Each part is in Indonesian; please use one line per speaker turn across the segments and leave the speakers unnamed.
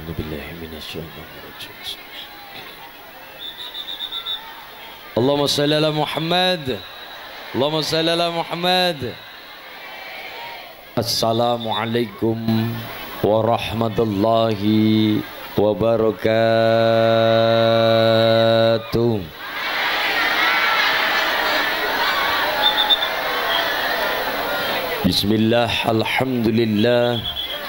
A'udzu billahi minasyaitonir rajim. Allahumma shalli ala Muhammad. Allahumma shalli ala Muhammad. Assalamualaikum warahmatullahi wabarakatuh. Bismillah, alhamdulillah,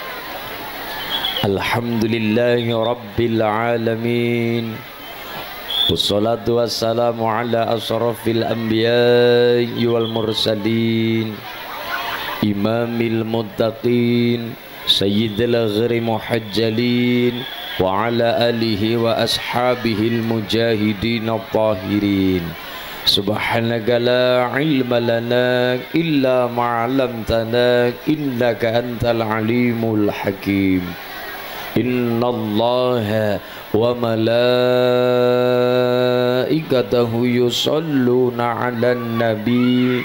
alhamdulillahi rabbil alamin. Wassalatu wassalamu ala asrafil anbiya'i wal mursalin, imamil muttaqin, sayyidil ghiri muhajjalin, wa ala alihi wa ashabihil mujahidin at-tahirin. Subhanaka la ilma lana illa ma'alamtana innaka antal alimul hakim. Inna allaha wa malaikatahu yusalluna ala nabi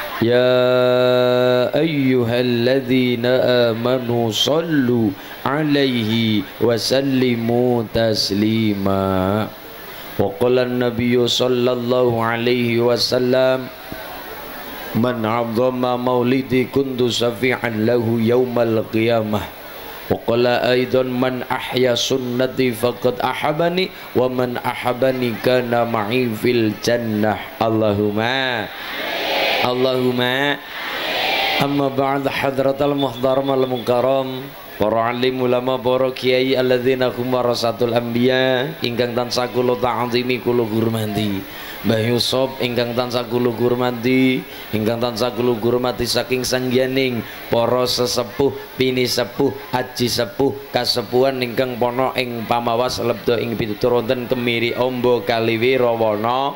ya ayyuhalladzina amanu sallu alaihi wa sallimu taslima. Wa qala an-nabiyyu sallallahu alaihi wasallam man 'azzama maulidi kuntu syafi'an lahu yaumal qiyamah. Wa qala aidan man ahya sunnati faqad ahabani wa man ahabani kana ma'i fil jannah. Allahumma Allahumma amma ba'd. Hadratal muhtaram al mukarram, para alim ulama, para kiai alladzina hum warasatul anbiya ingkang tansah kula ta'zimi kula hormati. Mbah Yusuf ingkang tansah kula hormati, ingkang tansah kula hormati saking sangyaning para sesepuh, pini sepuh, aji sepuh, kasepuhan ingkang pono ing pamawas lebda ing pitutur wonten Kemiri Amba Kaliwirawana.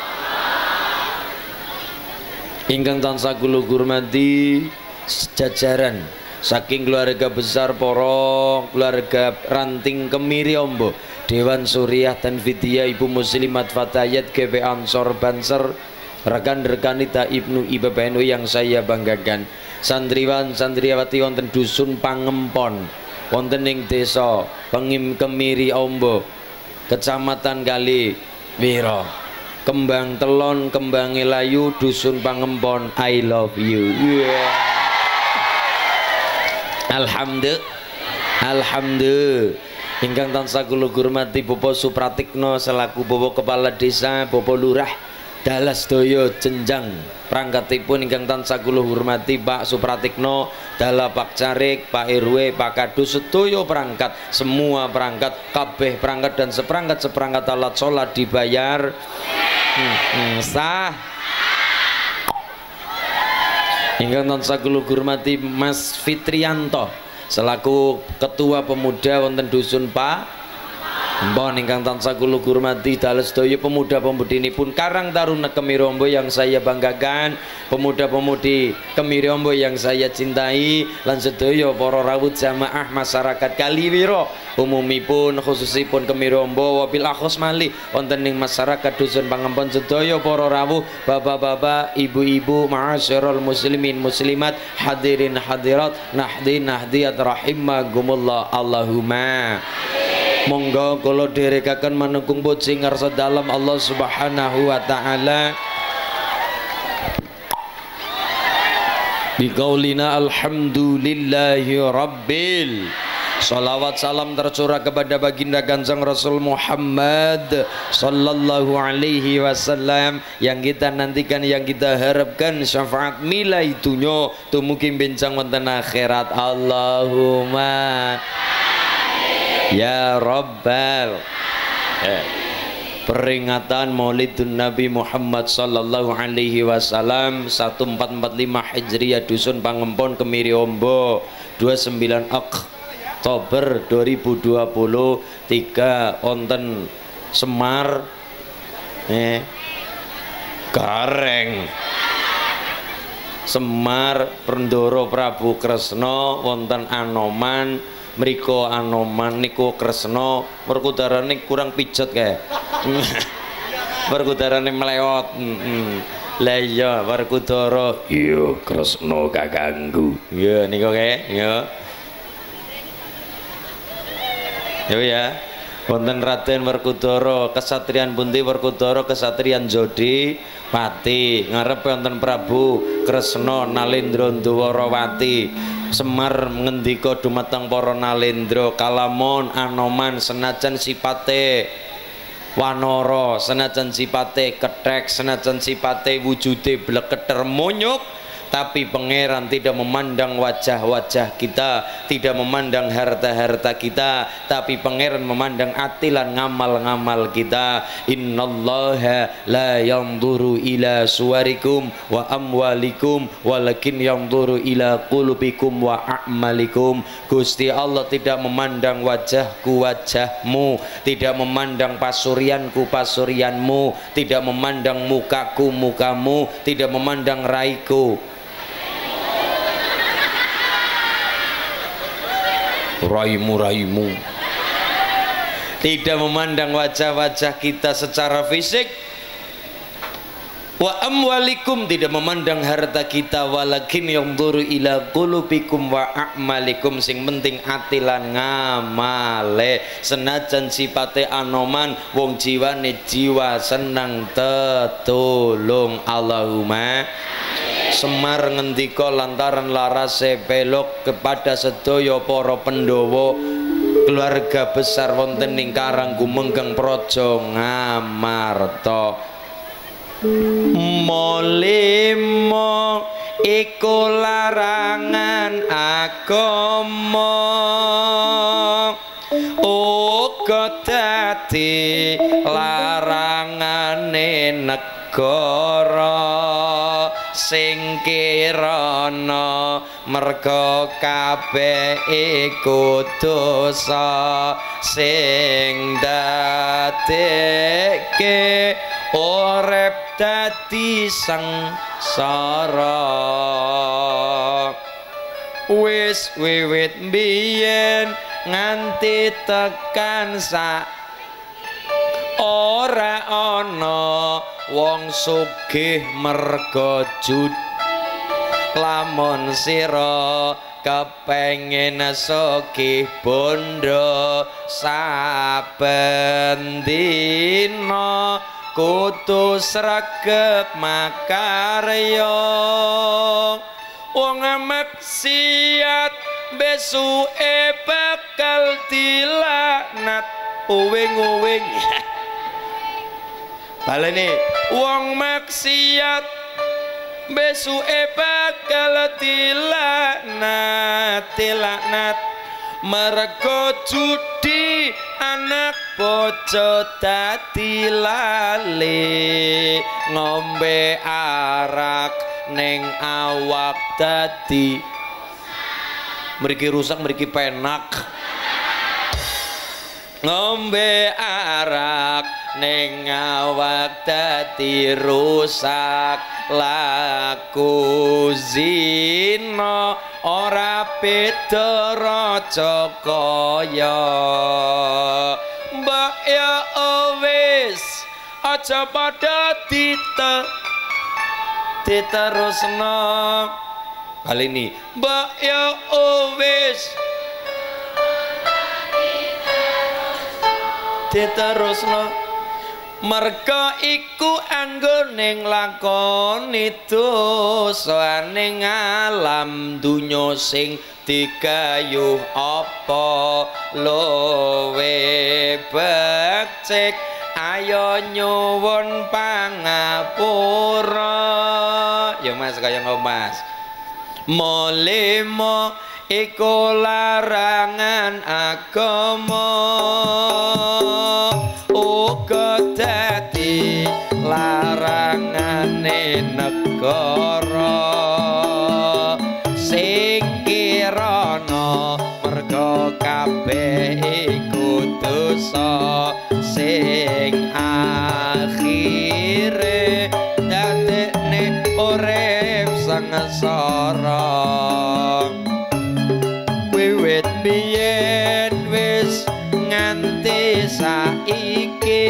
Ingkang tansah kula hormati jajaran saking keluarga besar para keluarga ranting Kemiri Amba, Dewan Suriah dan Vidya, Ibu Muslimat Fatayat, GP Ansor Banser, rekan-rekanita Ibnu IPPNU yang saya banggakan, santriwan santriwati wonten dusun Pangempon wonten ing desa Pengim Kemiri Amba, Kecamatan Kaliwira, Kembang Telon, Kembang Layu, dusun Pangempon. I love you. Yeah. Alhamdulillah. Ingkang tansah kula hormati Bapak Supratikno selaku Bapak Kepala Desa, Bapak Lurah Dalas Daya Jenjang prangkatipun ingkang tansah kula hormati Pak Supratikno, Dala Pak Carik, Pak RW, Pak Kadus, sedaya perangkat, semua perangkat, kabeh perangkat dan seperangkat alat sholat dibayar sah. Ingkang tansah kula hormati Mas Fitrianto selaku Ketua Pemuda wonten dusun Pangempon, ingkang tansah kula hormati dalos sedaya pemuda-pemudinipun Karang Taruna Kemiri Amba yang saya banggakan, pemuda-pemudi Kemiri Amba yang saya cintai, lan sedaya para rawuh jamaah masyarakat Kaliwira umumipun, khususipun Kemiri Amba, wabil akhos malih wonten ing masyarakat dusun Pangempon sedaya para rawuh, bapak-bapak, ibu-ibu, ma'asyiral muslimin muslimat, hadirin hadirat, nahdin nahdiyat rahimahumullah. Allahumma monggo kula dherekaken manungkung puji ngarsa dalem Allah Subhanahu wa taala biqaulina alhamdulillahi rabbil. Salawat salam tercurah kepada baginda Kanjeng Rasul Muhammad sallallahu alaihi wasallam yang kita nantikan, yang kita harapkan syafaat milai dunya tumugi benjang wonten akhirat. Allahumma ya Rabbal. Peringatan Maulidun Nabi Muhammad sallallahu alaihi wasallam 1445 Hijriah dusun Pangempon Kemiri Amba 29 Oktober 2023 wonten Semar Gareng Semar Pendoro Prabu Kresna wonten Anoman mriko Anoman niku Kresna perkudarane kurang pijet kae. Perkudarane melewot. Lah iya Werkudara, iya Kresna kakangku. Iya niku kae, ya. Ya. Wonten Raden Werkudara, kesatrian pundi Werkudara, kesatrian Jodi Pati. Ngarep wonten Prabu Kresna Nalendra Dwarawati. Semar ngendika dumateng para Nalendra, kalamun Anoman senajan sipate wanara, senajan sipate kethek, senajan sipate wujude bleketer monyuk, tapi pangeran tidak memandang wajah-wajah kita, tidak memandang harta-harta kita, tapi pangeran memandang atilan ngamal-ngamal kita. Innallaha la yanzuru ila suwarikum wa amwalikum walakin yanzuru ila qulubikum wa a'malikum. Gusti Allah tidak memandang wajahku wajahmu, tidak memandang pasurianku pasurianmu, tidak memandang mukaku mukamu, tidak memandang raiku raimu, tidak memandang wajah-wajah kita secara fisik. Wa amwalikum, tidak memandang harta kita, walakin yanzuru ila qulubikum wa a'malikum, sing penting atilan ngamale. Senajan sipate Anoman wong jiwane jiwa senang tetulung. Allahumma. Semar ngendika lantaran larase belok kepada sedaya para Pandhawa, keluarga besar wonten ing Karanggumenggeng Praja Ngamarta. Molimo iku larangan agama, uga dadi larangane negara. Sing kirana merga kabeh iku dosa, sing dadekke urip dadi sengsara. Wis wiwit biyen nganti tekan sak ora ana wong sugih merga jud. Lamun sira kepengin sugih bondo, saben dina kudu sregep makarya. Wong maksiat besuke bakal dilaknat. Uwing-uwing balene wong maksiat besuke bakal dilaknat merga judi, anak bojo dadi lali, ngombe arak ning awak dadi mriki rusak mriki penak. Ngombe arak ning awak dadi rusak, laku zina ora beda raja kaya. Mbak ya wis aja padha diterusno. Kali ini mbak ya wis diterusno, merga iku anggone nglakoni dosa ning alam dunya sing digayuh apa luwe becik. Ayo nyuwun pangapura ya Mas, kaya ngono Mas. Molimo iku larangan agama, uga dadi larangane negara. Sing kirana merga kabeh iku dosa, sing akhire dadekne urip sengsara. Wiwit biyen wis nganti saiki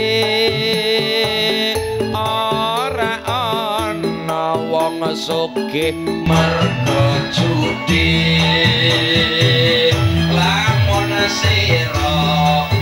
ora ana wong sugih merga judi. Lamun sira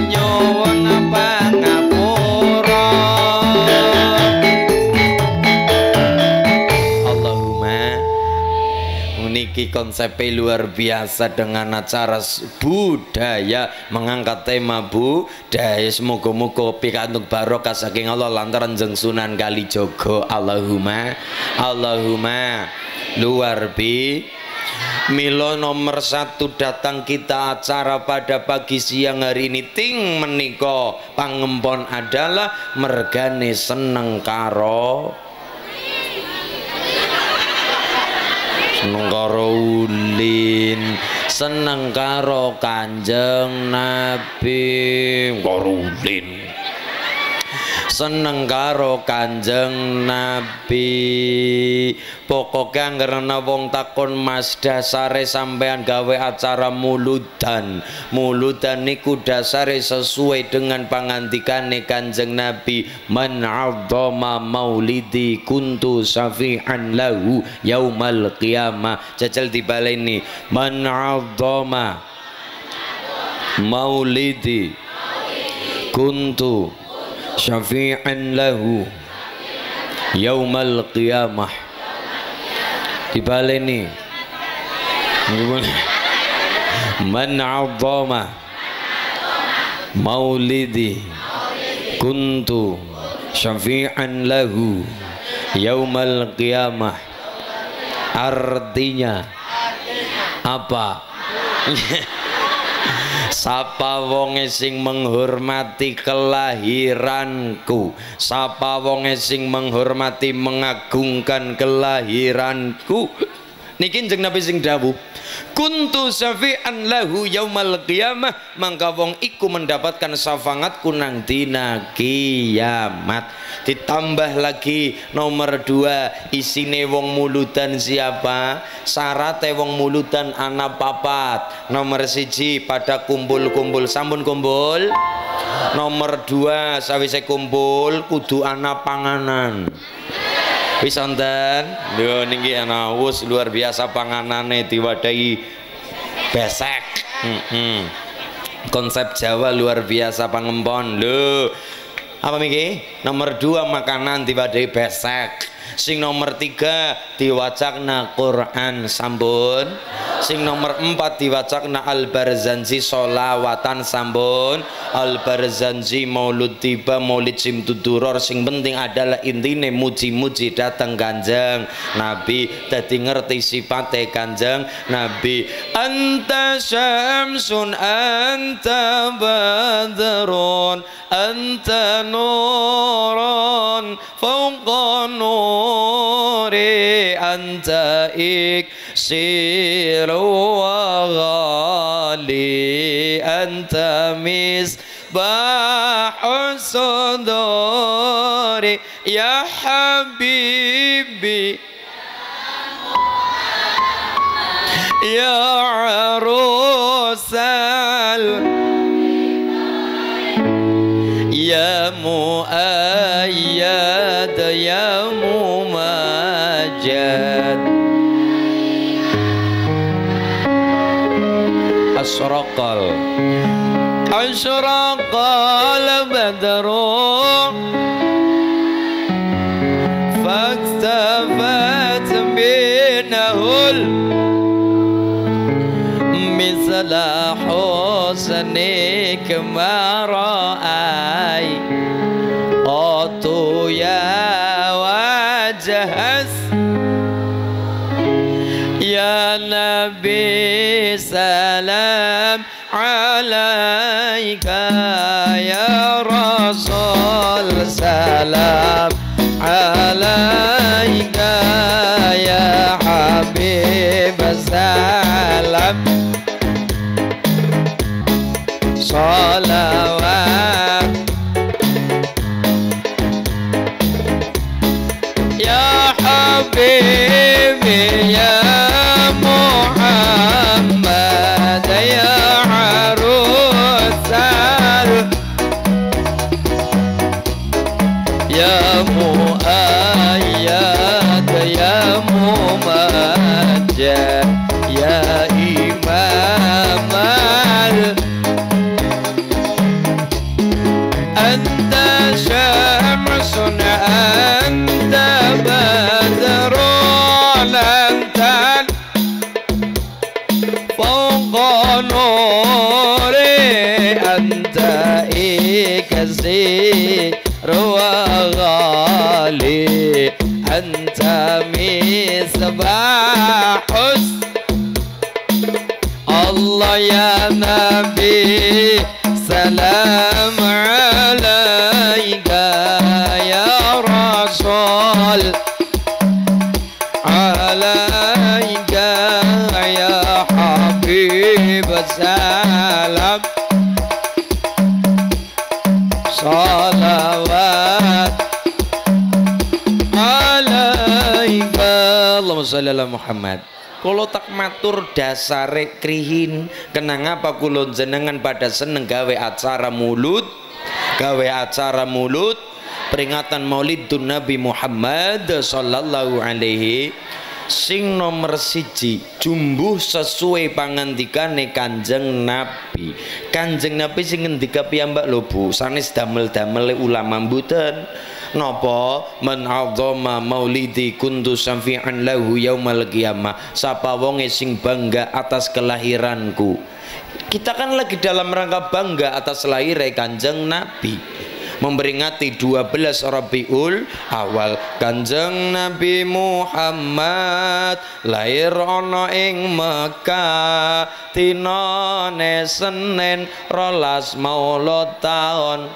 nyuwun pangapura. Allahumma. Niki konsepnya luar biasa dengan acara budaya mengangkat tema budaya. Semoga-moga pikantuk barokah saking Allah lantaran jeng Sunan Kalijaga. Allahumma Allahumma luar biasa. Milo nomor 1 datang kita acara pada pagi siang hari ini ting meniko pangempon adalah mergane seneng karo ulin, seneng karo Kanjeng Nabi, karo ulin, seneng karo Kanjeng Nabi. Pokoknya karena wong takon mas dasare sampean gawe acara muludan. Muludan niku dasare sesuai dengan pangandikane Kanjeng Nabi, man 'azzama maulidi kuntu syafi'an lahu yaumal qiyamah. Jajal dibaleni, man 'azzama maulidi kuntu syafi'an lahu yaumal qiyamah. Dibaleni, man 'azzama maulidi kuntu syafi'an lahu yaumal qiyamah. Artinya apa? Sapa wonge sing menghormati kelahiranku, sapa wonge sing menghormati mengagungkan kelahiranku. Niki Kanjeng Nabi sing dawuh, kuntu syafi'an lahu yaumal qiyamah, mangka wong iku mendapatkan syafaatku nang dina kiamat. Ditambah lagi nomor 2, isine wong muludan siapa? Syarate wong muludan ana 4. Nomor 1 pada kumpul-kumpul, sampun kumpul. Nomor 2 sawise kumpul kudu ana panganan. Wis wonten lho niki ana wus luar biasa panganane diwadahi besek. Konsep Jawa luar biasa pangempon lho. Apa miki? Nomor 2 makanan diwadahi besek. Sing nomor 3 diwacakna Quran sampun. Sing nomor 4 diwacakna Al-Barzanji sholawatan sampun. Al-Barzanji maulud tiba maulid simtuduror. Sing penting adalah intine muji-muji datang Kanjeng Nabi. Dadi ngerti sifate Kanjeng Nabi. Anta syamsun anta badrun anta nurun fawqa nuri anta iksiru wa ghali anta misbahu suduri ya habibi ya arusal ya muayyad ya mumajjad. Asraqal badru fakhtafat binahul misla husnik ma ra'ay qatu ya wajhas ya Nabi salam alaika ya Rasul salam alaika ya Habib salam salawat ya Habibi ya Muhammad ya arusal ya muayyad ya mumajjad ya imamal anta ikasir wa ghali anta misbahus Allah ya Nabi salam alaika ya Rasul alaika ya Habib salam salawat alaika Allahumma sholli ala Muhammad. Kulo tak matur dasare krihin kenang apa kulo jenengan pada seneng gawe acara mulut peringatan Maulidun Nabi Muhammad sallallahu alaihi sing nomor siji jumbuh sesuai pangandikane Kanjeng Nabi. Kanjeng Nabi sing ngendika piyambak lho Bu, sanes damel-damel ulama mboten. Napa man adzama maulidi kuntu syafi'an lahu yaumal qiyamah. Sapa wonge sing bangga atas kelahiranku. Kita kan lagi dalam rangka bangga atas lahir Kanjeng Nabi, memperingati 12 Rabiul Awal. Kanjeng Nabi Muhammad lahir ana ing Mekah dinane Senin 12 Maulud taun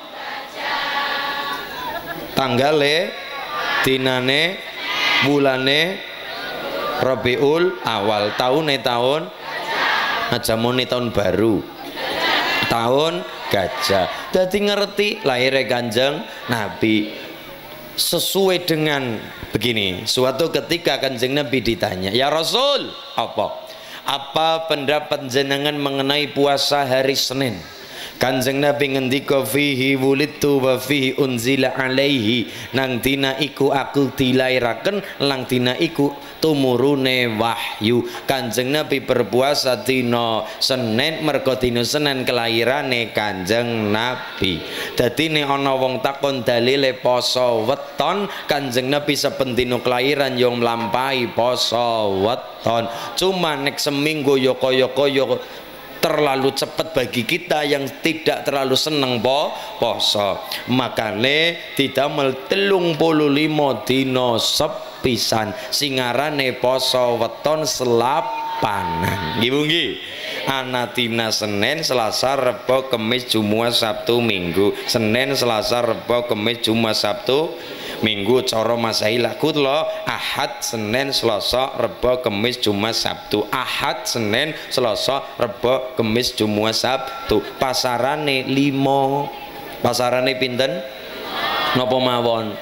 tanggale dinane bulane Rabiul Awal taune tahun ajamone tahun baru tahun gajah. Dadi ngerti lahir Kanjeng Nabi sesuai dengan begini. Suatu ketika Kanjeng Nabi ditanya, "Ya Rasul, apa pendapat jenengan mengenai puasa hari Senin?" Kanjeng Nabi ngendika fihi wulidtu wa fihi unzila alaihi. Nang dina iku aku dilairaken, lang dina iku tumurune wahyu. Kanjeng Nabi berpuasa dina Senin merga dina Senin kelahirane Kanjeng Nabi. Dadi nek ana wong takon dalile poso weton, Kanjeng Nabi saben dina kelahiran yo mlampahi poso weton. Cuma nek seminggu yo kaya-kaya terlalu cepat bagi kita yang tidak terlalu seneng poso. Makane didamel 35 dina sepisan singarane poso weton selapanan. Nggih nggih. Ana dina Senin, Selasa, Rebo, Kamis, Jumat, Sabtu, Minggu. Senin, Selasa, Rebo, Kamis, Jumat, Sabtu, Minggu. Cara Masehi laku lo Ahad, Senin, Selasa, Rebo, Kamis, Jumat, Sabtu. Ahad, Senin, Selasa, Rebo, Kamis, Jumat, Sabtu. Pasarane 5. Pasarane pinten? Napa mawon?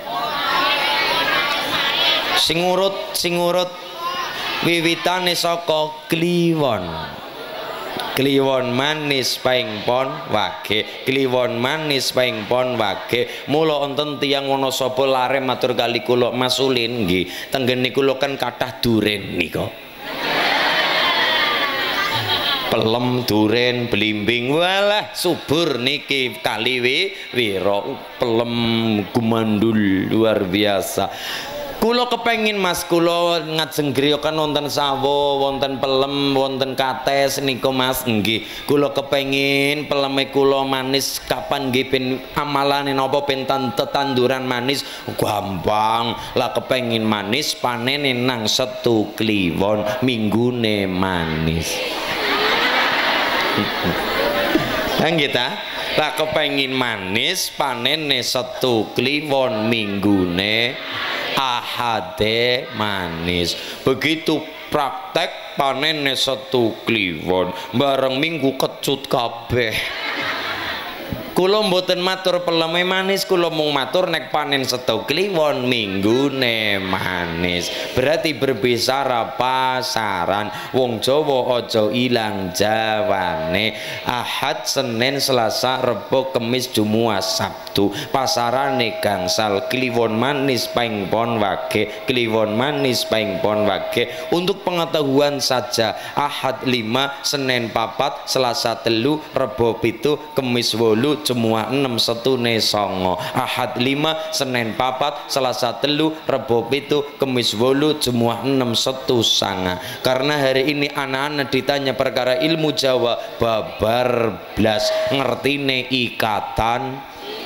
Sing urut wiwitane saka kliwon. Kliwon manis paing pon wage, kliwon manis paing pon wage. Mula wonten tiyang Wonosobo lare matur kali kula Mas Ulin nggih, tenggene kula kan kathah duren nika. Pelem duren blimbing walah subur niki kali wira pelem gumandul luar biasa. Kulo kepengin Mas, kulo ngajeng griya kan wonten sawo, wonten pelem, wonten kates niku Mas nggih. Kulo kepengin peleme kulo manis kapan nggih ben amalane napa ben tetanduran manis gampang. Lah kepengin manis panene nang Setu Kliwon minggune manis. Nggih ta? Lah kepengin manis panene Setu Kliwon minggune Ahade manis. Begitu praktek panene Setu Kliwon bareng Minggu kecut kabeh. Kula mboten matur peleme manis, kula mung matur nek panen Setu Kliwon minggune manis. Berarti berbicara pasaran. Wong Jawa aja ilang jawane. Ahad, Senin, Selasa, Rebo, Kamis, Jumat, Sabtu. Pasarane gangsal kliwon manis paing pon wage, kliwon manis paing pon wage. Untuk pengetahuan saja, Ahad 5, Senin 4, Selasa 3, Rebo 7, Kamis 8, Jumat 6 setune 9 Ahad 5 Senin 4 Selasa 3 Rebo 7 Kamis 8 Jumat 6 setu 9 karena hari ini anak-anak ditanya perkara ilmu Jawa babar blas ngertine ikatan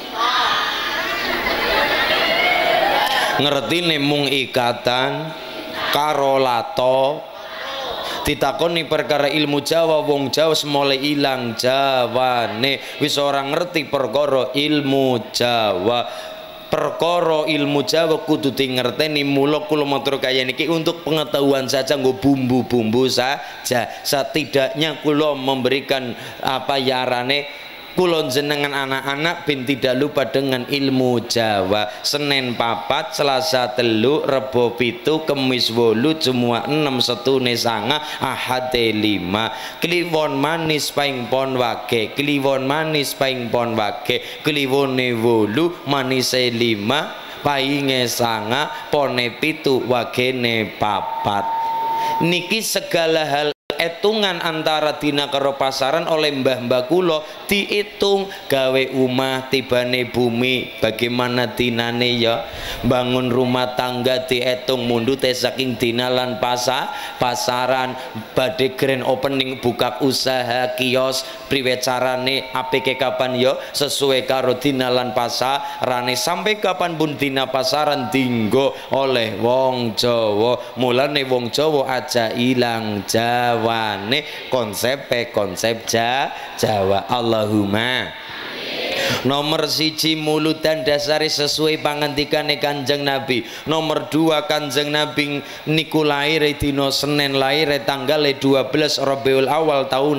ngertine mung ikatan karo lato ditakoni perkara ilmu Jawa wong Jawa semole ilang jawane wis ora ngerti perkara ilmu Jawa perkara ilmu Jawa kudu dingerteni mula kula matur kaya niki untuk pengetahuan saja nggo bumbu-bumbu saja setidaknya kula memberikan apa yarane kula jenengan anak-anak ben tidak lupa dengan ilmu Jawa Senin 4 Selasa 3 Rebo 7 Kamis 8 Jumat 6 setune 9 Ahad 5 kliwon manis paing pon wage kliwon manis paing pon wage kliwone 8 manise 5 painge 9 pone 7 wagene 4 niki segala hal etungan antara dina karo pasaran oleh mbah-mbah kula diitung gawe omah tibane bumi bagaimana dinane ya bangun rumah tangga diitung mundute saking dina lan pasaran badhe grand opening buka usaha kios priwe carane apike kapan ya sesuai karo dina lan pasarane sampai kapanpun dina pasaran dinggo oleh wong Jawa mulane wong Jawa aja ilang Jawa konsep Jawa Allahumma nomor 1 mulut dan dasari sesuai pangandikane Kanjeng Nabi nomor 2 Kanjeng Nabi niku lair dina Senin lair tanggal 12 Rabiul Awal tahun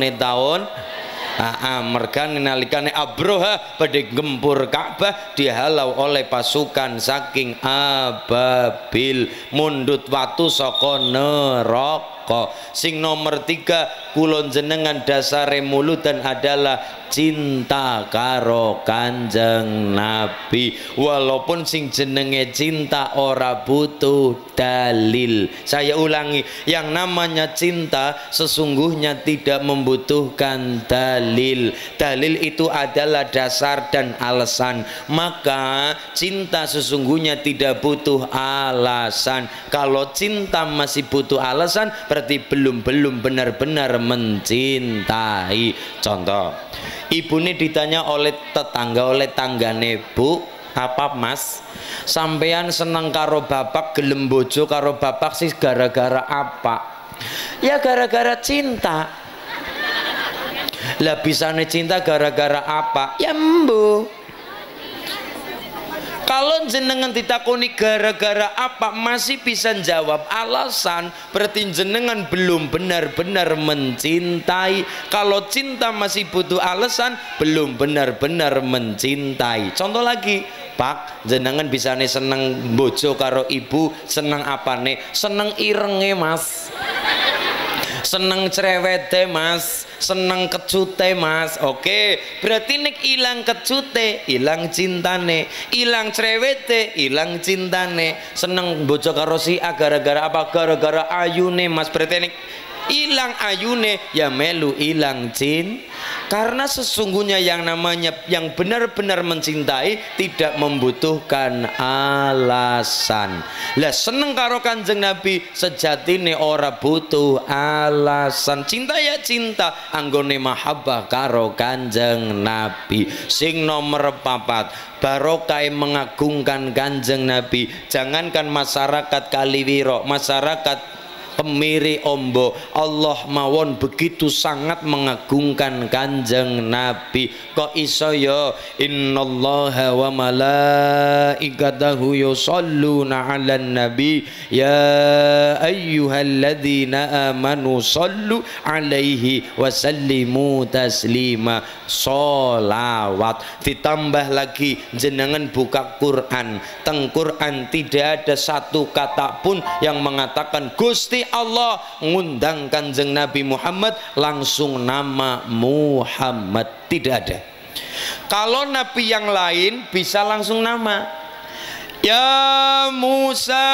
mergane nalikane Abroha badhe gempur Ka'bah dihalau oleh pasukan saking ababil mundut watu saka neraka sing nomor 3 kula jenengan dasare mulutan adalah cinta karo Kanjeng Nabi walaupun sing jenenge cinta ora butuh dalil saya ulangi yang namanya cinta sesungguhnya tidak membutuhkan dalil itu adalah dasar dan alasan maka cinta sesungguhnya tidak butuh alasan kalau cinta masih butuh alasan berarti belum benar-benar mencintai contoh ibu ini ditanya oleh tetangga oleh tanggane bu apa mas sampean seneng karo bapak gelem bojo karo bapak sih gara-gara apa ya gara-gara cinta lah bisane cinta gara-gara apa ya mbu kalau jenengan ditakoni gara-gara apa masih bisa jawab alasan berarti jenengan belum benar-benar mencintai kalau cinta masih butuh alasan belum benar-benar mencintai contoh lagi Pak jenengan bisa nih seneng bojo karo ibu seneng apa nih seneng irenge mas seneng cerewete mas seneng kecute mas oke berarti nek ilang kecute ilang cintane ilang cerewete ilang cintane seneng bojo karo si A gara-gara apa gara-gara ayune mas berarti nek ilang ayune ya melu ilang karena sesungguhnya yang namanya yang benar-benar mencintai tidak membutuhkan alasan lah seneng karo Kanjeng Nabi sejatine ora butuh alasan cinta ya cinta anggone mahabbah karo Kanjeng Nabi sing nomor 4 barokah mengagungkan Kanjeng Nabi jangankan masyarakat Kaliwiro masyarakat Kemiri Ombo Allah mawon begitu sangat mengagungkan Kanjeng Nabi kok iso ya innallaha wa malaikatahu yusholluna 'alan nabi ya ayyuhalladzina amanu shollu 'alaihi wa sallimu taslima sholawat ditambah lagi jenengan buka Quran teng Quran tidak ada satu kata pun yang mengatakan Gusti Allah ngundang Kanjeng Nabi Muhammad langsung nama Muhammad tidak ada kalau Nabi yang lain bisa langsung nama ya Musa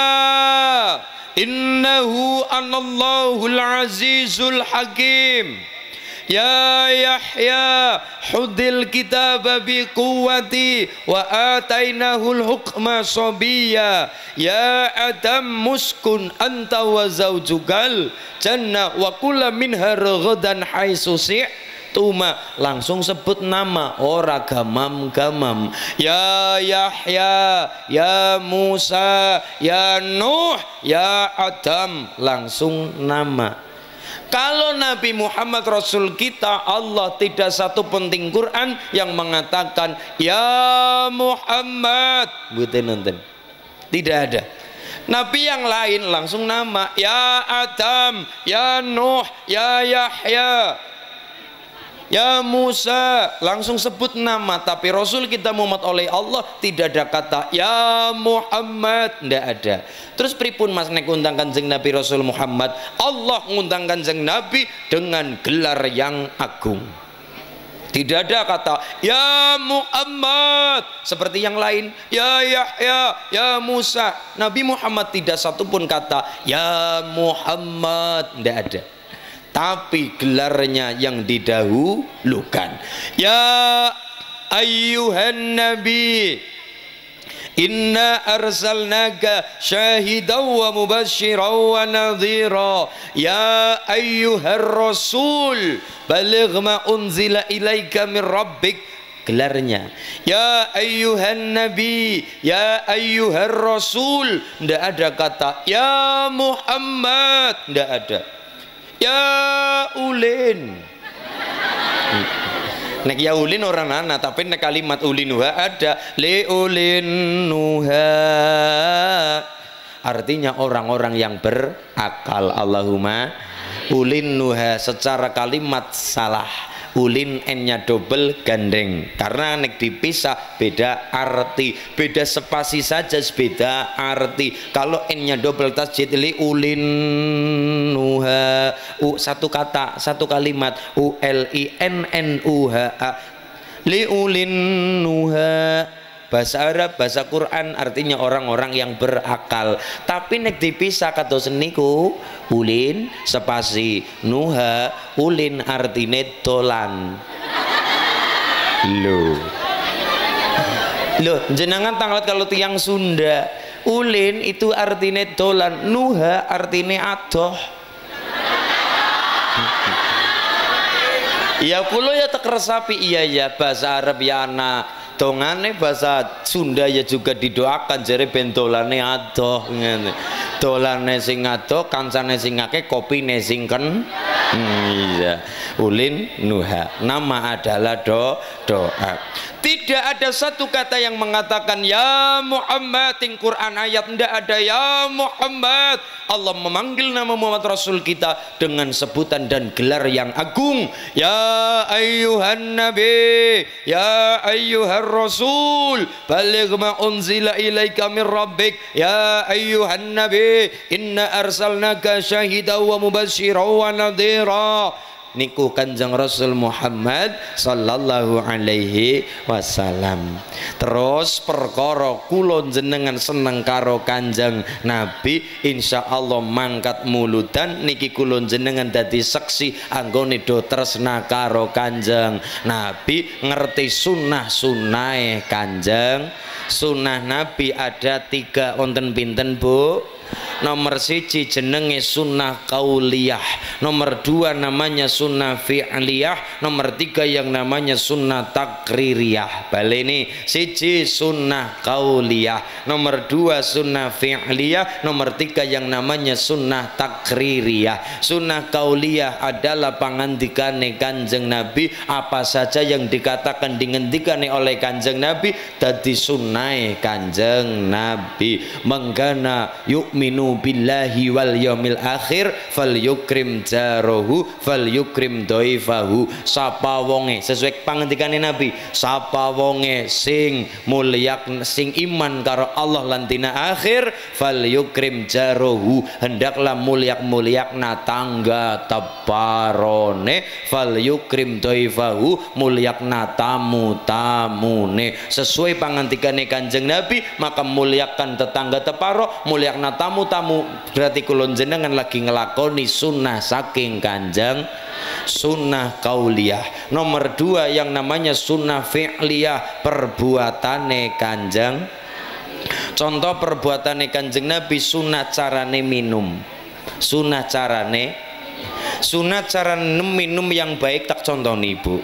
innahu anallahu azizul hakim ya Yahya hudil kitaba bi quwwati wa atainahul hukma sabiyya ya Adam muskun anta wa zaujukal jannah wa kula minha ragadan haitsu tuma, langsung sebut nama, ora gamam-gamam. Ya Yahya, ya Musa, ya Nuh, ya Adam, langsung nama. Kalau Nabi Muhammad Rasul kita, Allah tidak satu penting Quran yang mengatakan ya Muhammad, tidak ada. Nabi yang lain langsung nama, ya Adam, ya Nuh, ya Yahya, ya Musa, langsung sebut nama. Tapi Rasul kita Muhammad oleh Allah tidak ada kata ya Muhammad, tidak ada. Terus pripun mas nek undang Kanjeng Nabi Rasul Muhammad? Allah ngundang Kanjeng Nabi dengan gelar yang agung. Tidak ada kata ya Muhammad seperti yang lain, ya Yahya, ya Musa. Nabi Muhammad tidak satupun kata ya Muhammad, tidak ada. Tapi gelarnya yang didahulukan. Ya ayyuhan nabi inna arsalnaka syahidan wa mubasysyiran wa nadhira ya ayyuhar rasul baligh ma unzila ilaika min rabbik. Gelarnya ya ayyuhan nabi, ya ayyuhar rasul, tidak ada kata ya Muhammad, tidak ada. Ya ulin. Nek ya ulin orang anak, tapi nek kalimat ulinuha ada. Li ulinuha artinya orang-orang yang berakal. Allahumma ulinuha secara kalimat salah. Ulin n-nya double gandeng karena nek dipisah beda arti, beda spasi saja beda arti. Kalau n-nya double tasjid li ulin nuha satu kata satu kalimat ulinnuha li ulin nuha. Bahasa Arab, bahasa Quran artinya orang-orang yang berakal. Tapi nek dipisah kados niku ulin spasi nuha, ulin artine dolan. Loh, jenengan tanglet kalau tiang Sunda, ulin itu artine dolan, nuha artine adoh. Ya kulo ya tak resapi, iya ya bahasa Arab ya anak. Dongane bahasa Sunda ya juga didoakan jare ben dolane adoh ngene. Dolane sing adoh, kancane sing akeh, kopine sing ken. Iya. Ulin nuha. Nama adalah doa. Tidak ada satu kata yang mengatakan ya Muhammad. Di Quran ayat tidak ada ya Muhammad. Allah memanggil nama Muhammad Rasul kita dengan sebutan dan gelar yang agung. Ya ayyuhan nabi, ya ayyuhar rasul, baligh ma unzila ilaika min rabbik. Ya ayyuhan nabi, inna arsalnaka syahidan wa mubasysyiran wa nadhira. Niku Kanjeng Rasul Muhammad sallallahu alaihi wasallam. Terus perkara kula jenengan seneng karo Kanjeng Nabi, insyaallah mangkat muludan niki kula jenengan dadi seksi anggone do tresna karo Kanjeng Nabi, ngerti sunah-sunahe Kanjeng. Sunah Nabi ada 3 wonten pinten Bu? Nomor 1 jenenge sunnah kauliyah, nomor 2 namanya sunnah fi'liyah, nomor 3 yang namanya sunnah takririyah. Baleni 1 sunnah kauliyah, nomor 2 sunnah fi'liyah, nomor 3 yang namanya sunnah takririyah. Sunnah kauliyah adalah pangandikane Kanjeng Nabi, apa saja yang dikatakan dingendikane oleh Kanjeng Nabi dadi sunnahe Kanjeng Nabi. Menggana yu'minu billahi wal yaumil akhir fal yukrim jarahu fal yukrim dhaifahu. Sapa wonge sesuai pangendikane Nabi, sapa wonge sing mulyak sing iman karo Allah lan dina akhir fal yukrim jarahu, hendaklah mulyak-mulyakna tangga teparone, fal yukrim dhaifahu, mulyakna tamu-tamune. Sesuai pangendikane Kanjeng Nabi maka muliakan tetangga teparo, mulyakna tamu-tamu tamu berarti kula jenengan lagi ngelakoni sunnah saking Kanjeng, sunnah kauliyah. Nomor 2 yang namanya sunnah fi'liyah, perbuatane Kanjeng. Contoh perbuatane Kanjeng Nabi, sunnah carane minum, sunnah carane minum yang baik. Tak contoh nih Bu.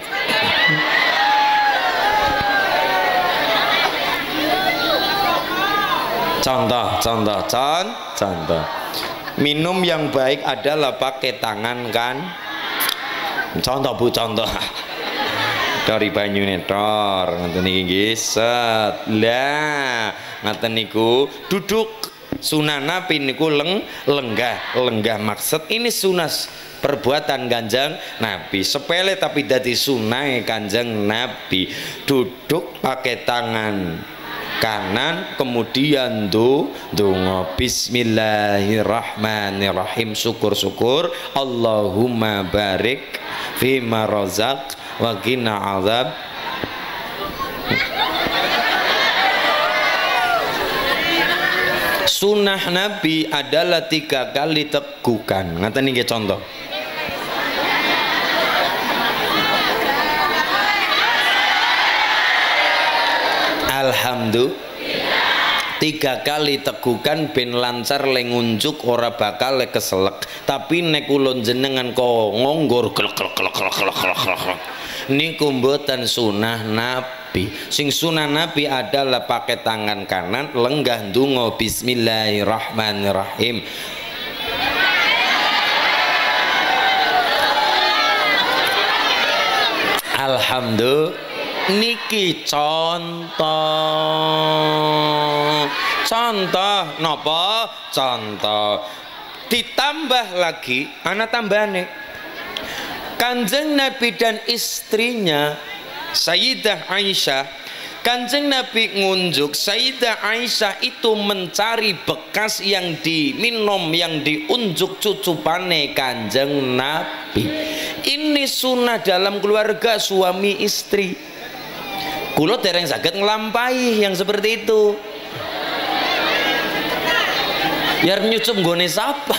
Contoh. Minum yang baik adalah pakai tangan kan? Contoh Bu, contoh. Dari banyune tor, ngoten iki nggih. Set. Lah, ngoten niku duduk. Sunah Nabi niku lenggah maksud ini sunah perbuatan Kanjeng Nabi. Sepele tapi dadi sunah Kanjeng Nabi. Duduk pakai tangan kanan, kemudian donga bismillahirrahmanirrahim, syukur Allahumma barik fima razaq wa qina azab. Sunnah Nabi adalah 3 kali tegukan. Ngaten niki contoh. Alhamdulillah 3 kali tegukan ben lancar le ngunjuk ora bakal le keselek. Tapi nek kula jenengan kok ngonggor klek niku mboten sunah Nabi. Sing sunah Nabi adalah pakai tangan kanan lenggah ndonga bismillahirrahmanirrahim. Alhamdulillah. Niki contoh napa? Contoh. Ditambah lagi ana tambahane. Kanjeng Nabi dan istrinya Sayyidah Aisyah, Kanjeng Nabi ngunjuk Sayyidah Aisyah itu mencari bekas yang diminum, yang diunjuk cucupane Kanjeng Nabi. Ini sunnah dalam keluarga suami istri. Kulo dereng saged nglampahi yang seperti itu. Biar nyucup nggone sapa.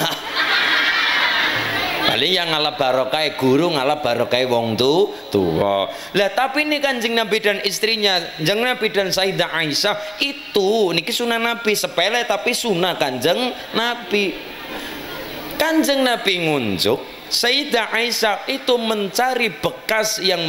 Paling yang ngalah barokah guru, ngalah barokah wong tua. Lah tapi ini Kanjeng Nabi dan istrinya, Kanjeng Nabi dan Sayyidah Aisyah itu niki sunah Nabi, sepele tapi sunah Kanjeng Nabi. Kanjeng Nabi ngunjuk, Sayyidah Aisyah itu mencari bekas yang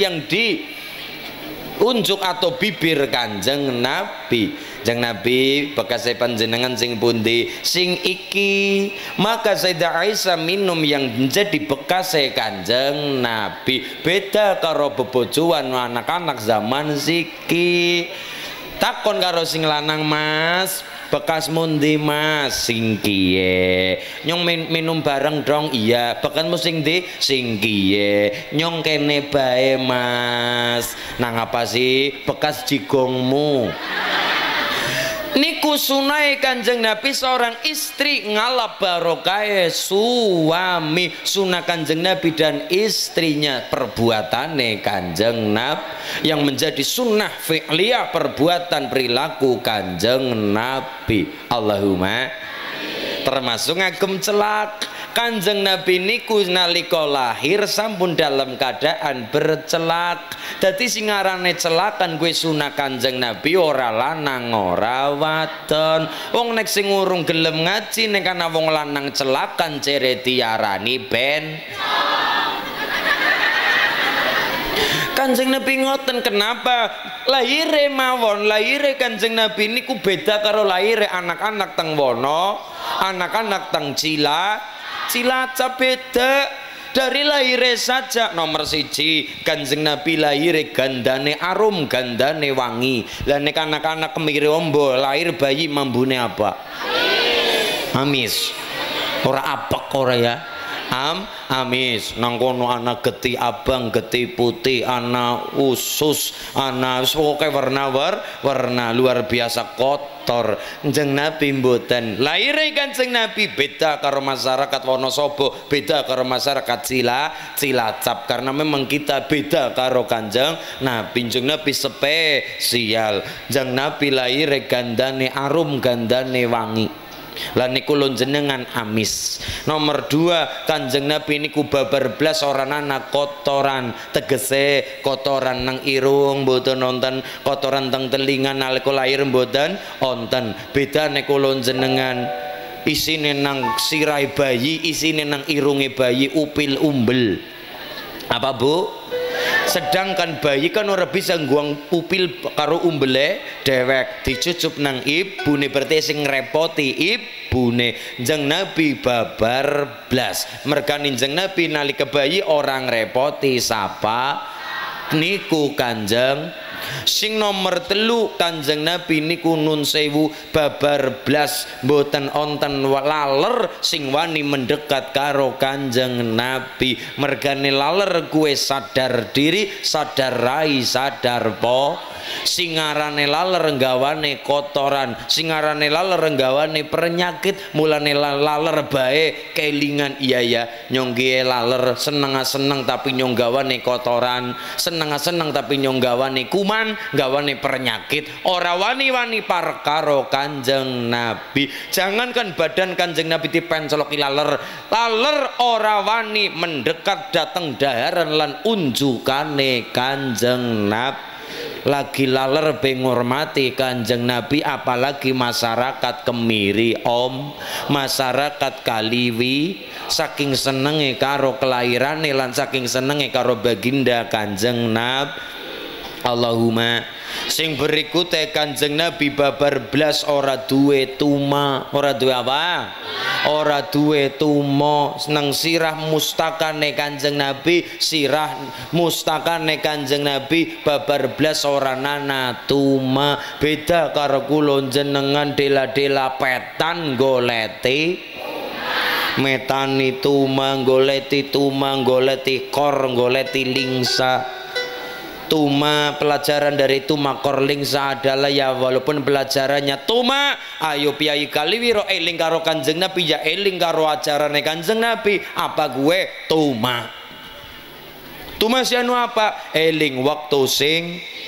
unjuk atau bibir Kanjeng Nabi. Kanjeng Nabi bekas panjenengan sing pundi? Sing iki. Maka Sayyidah Aisyah minum yang menjadi bekas Kanjeng Nabi. Beda karo bebojoan anak-anak zaman siki. Takon karo sing lanang, Mas, bekas mundi Mas? Sing kiye? Nyong minum bareng dong. Iya. Bekasmu sing ndi? Sing kiye? Nyong kene bae Mas. Nang apa sih? Bekas jigongmu. Niku sunai Kanjeng Nabi, seorang istri ngalap barokah suami. Sunah Kanjeng Nabi dan istrinya, perbuatane Kanjeng Nabi yang menjadi sunnah fi'liyah, perbuatan perilaku Kanjeng Nabi. Allahumma termasuk ngagem celak. Kanjeng Nabi niku nalika lahir sampun dalam keadaan bercelak. Dadi sing ngarane celakan kuwi sunah Kanjeng Nabi, ora lanang ora wadon. Wong nek sing urung gelem ngaji nek ana wong lanang celakan cere diarani ben. Kanjeng Nabi ngoten. Kenapa? Lahire mawon, lahire Kanjeng Nabi niku beda karo lahire anak-anak teng wono, anak-anak teng Cilacap beda. Dari lahirnya saja nomor 1 Kanjeng Nabi lahirnya gandane arum, gandane wangi. Lah nek anak-anak kemiri ombo lahir bayi mambune apa? Amis. Ora apek ora ya? Amis. Nang kono ana geti abang, geti putih, ana usus, ana pokoke warna luar biasa kotor. Kanjeng Nabi mboten. Lahire Kanjeng Nabi beda karo masyarakat Wonosobo, beda karo masyarakat Cilacap, karena memang kita beda karo Kanjeng Nabi. Kanjeng Nabi spesial. Kanjeng Nabi lahire gandane arum, gandane wangi. Lah niku lho jenengan amis. Nomor 2, Kanjeng Nabi niku babar blas ora ana kotoran, tegese kotoran nang irung mboten nonton, kotoran teng telinga nalika lair mboten wonten. Bedane kula jenengan isine nang sirahe bayi, isine nang irunge bayi upil umbel. Apa Bu? Sedangkan bayi kan ora bisa ngguang upil karo umbele dewek, dicucup nang ibune, berarti sing ngrepoti ibune. Njeng Nabi babar blas, mergane njeng Nabi nalika bayi orang repoti sapa niku Kanjeng. Sing nomor 3, Kanjeng Nabi niku nun sewu babar blas mboten onten laler sing wani mendekat karo Kanjeng Nabi. Mergane laler kue sadar diri, sadar rai, sadar po. Singarane laler nggawane kotoran, singarane laler nggawane penyakit. Mulane laler bae kelingan iya ya nyongge laler seneng tapi nyonggawane kotoran, seneng tapi nyonggawane kuman, nggawane penyakit. Ora wani-wani perkara Kanjeng Nabi. Jangankan badan Kanjeng Nabi dipencoloki laler, laler ora wani mendekat dateng daharan lan unjukane Kanjeng Nabi. Lagi laler be ngormati Kanjeng Nabi, apalagi masyarakat Kemiri Om, masyarakat Kaliwi, saking senenge karo kelairane lan saking senenge karo baginda Kanjeng Nabi. Allahumma. Sing berikute Kanjeng Nabi babar blas ora duwe tuma, ora duwe apa? Ora duwe tumo. Nang sirah mustakane Kanjeng Nabi, sirah mustakane Kanjeng Nabi babar blas ora nana tuma. Beda karo kula jenengan dela-dela petan goleti metani tuma, goleti kor, goleti lingsa. Tuma, pelajaran dari tuma kor lingsa adalah ya walaupun pelajarannya tuma, ayo piyai Kaliwiro eling karo Kanjeng Nabi, ya eling karo acarane Kanjeng Nabi. Apa gue tuma? Tuma sianu apa? Eling waktu sing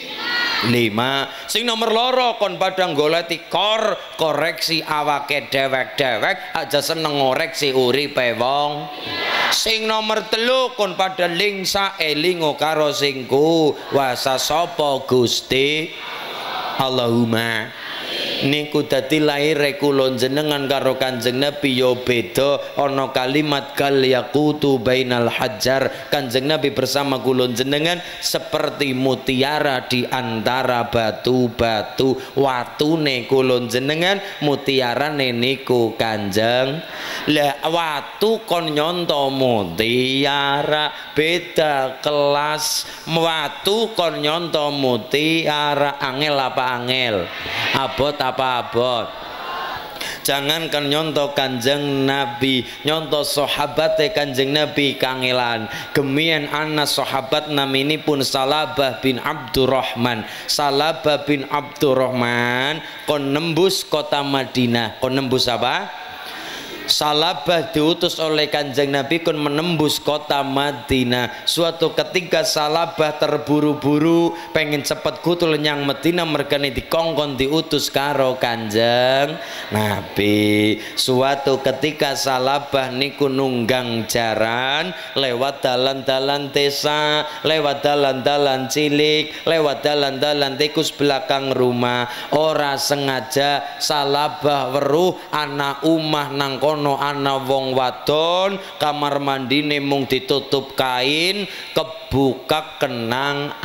5. Sing nomor loro kon padang goleti kor, koreksi awake dewek-dewek aja seneng ngoreksi uripe wong. Sing nomor 3 kon pada lingsa elingo karo singku wasa sapa Gusti. Allahumma. Niku dadi laire kula jenengan karo Kanjeng Nabi yo beda. Ana kalimat kal yaqutu bainal hajar. Kanjeng Nabi bersama kula jenengan seperti mutiara di antara batu-batu. Watune kula jenengan mutiarane niku Kanjeng. Lah watu kon nyonto mutiara beda kelas. Watu kon nyonto mutiara angel apa angel? Abot apa abot? Jangankan nyontoh Kanjeng Nabi, nyontoh sahabate Kanjeng Nabi kangelan. Gemian ana sahabat namini pun Salabah bin Abdurrahman. Salabah bin Abdurrahman kon nembus kota Madinah. Kon nembus apa? Salabah diutus oleh Kanjeng Nabi kon menembus kota Madinah. Suatu ketika Salabah terburu-buru pengen cepet kutul nyang Madinah, mergane dikongkon diutus karo Kanjeng Nabi. Suatu ketika Salabah niku nunggang jaran lewat dalan-dalan desa, lewat dalan-dalan cilik, lewat dalan-dalan tikus belakang rumah. Ora sengaja Salabah weruh anak umah nang ono ana wong wadon kamar mandine mung ditutup kain, kebuka kenang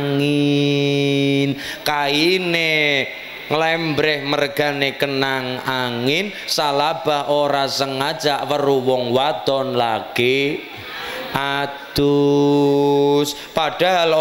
angin, kaine nglembreh mergane kenang angin. Salabah ora sengaja weruh wong wadon lagi adus, padahal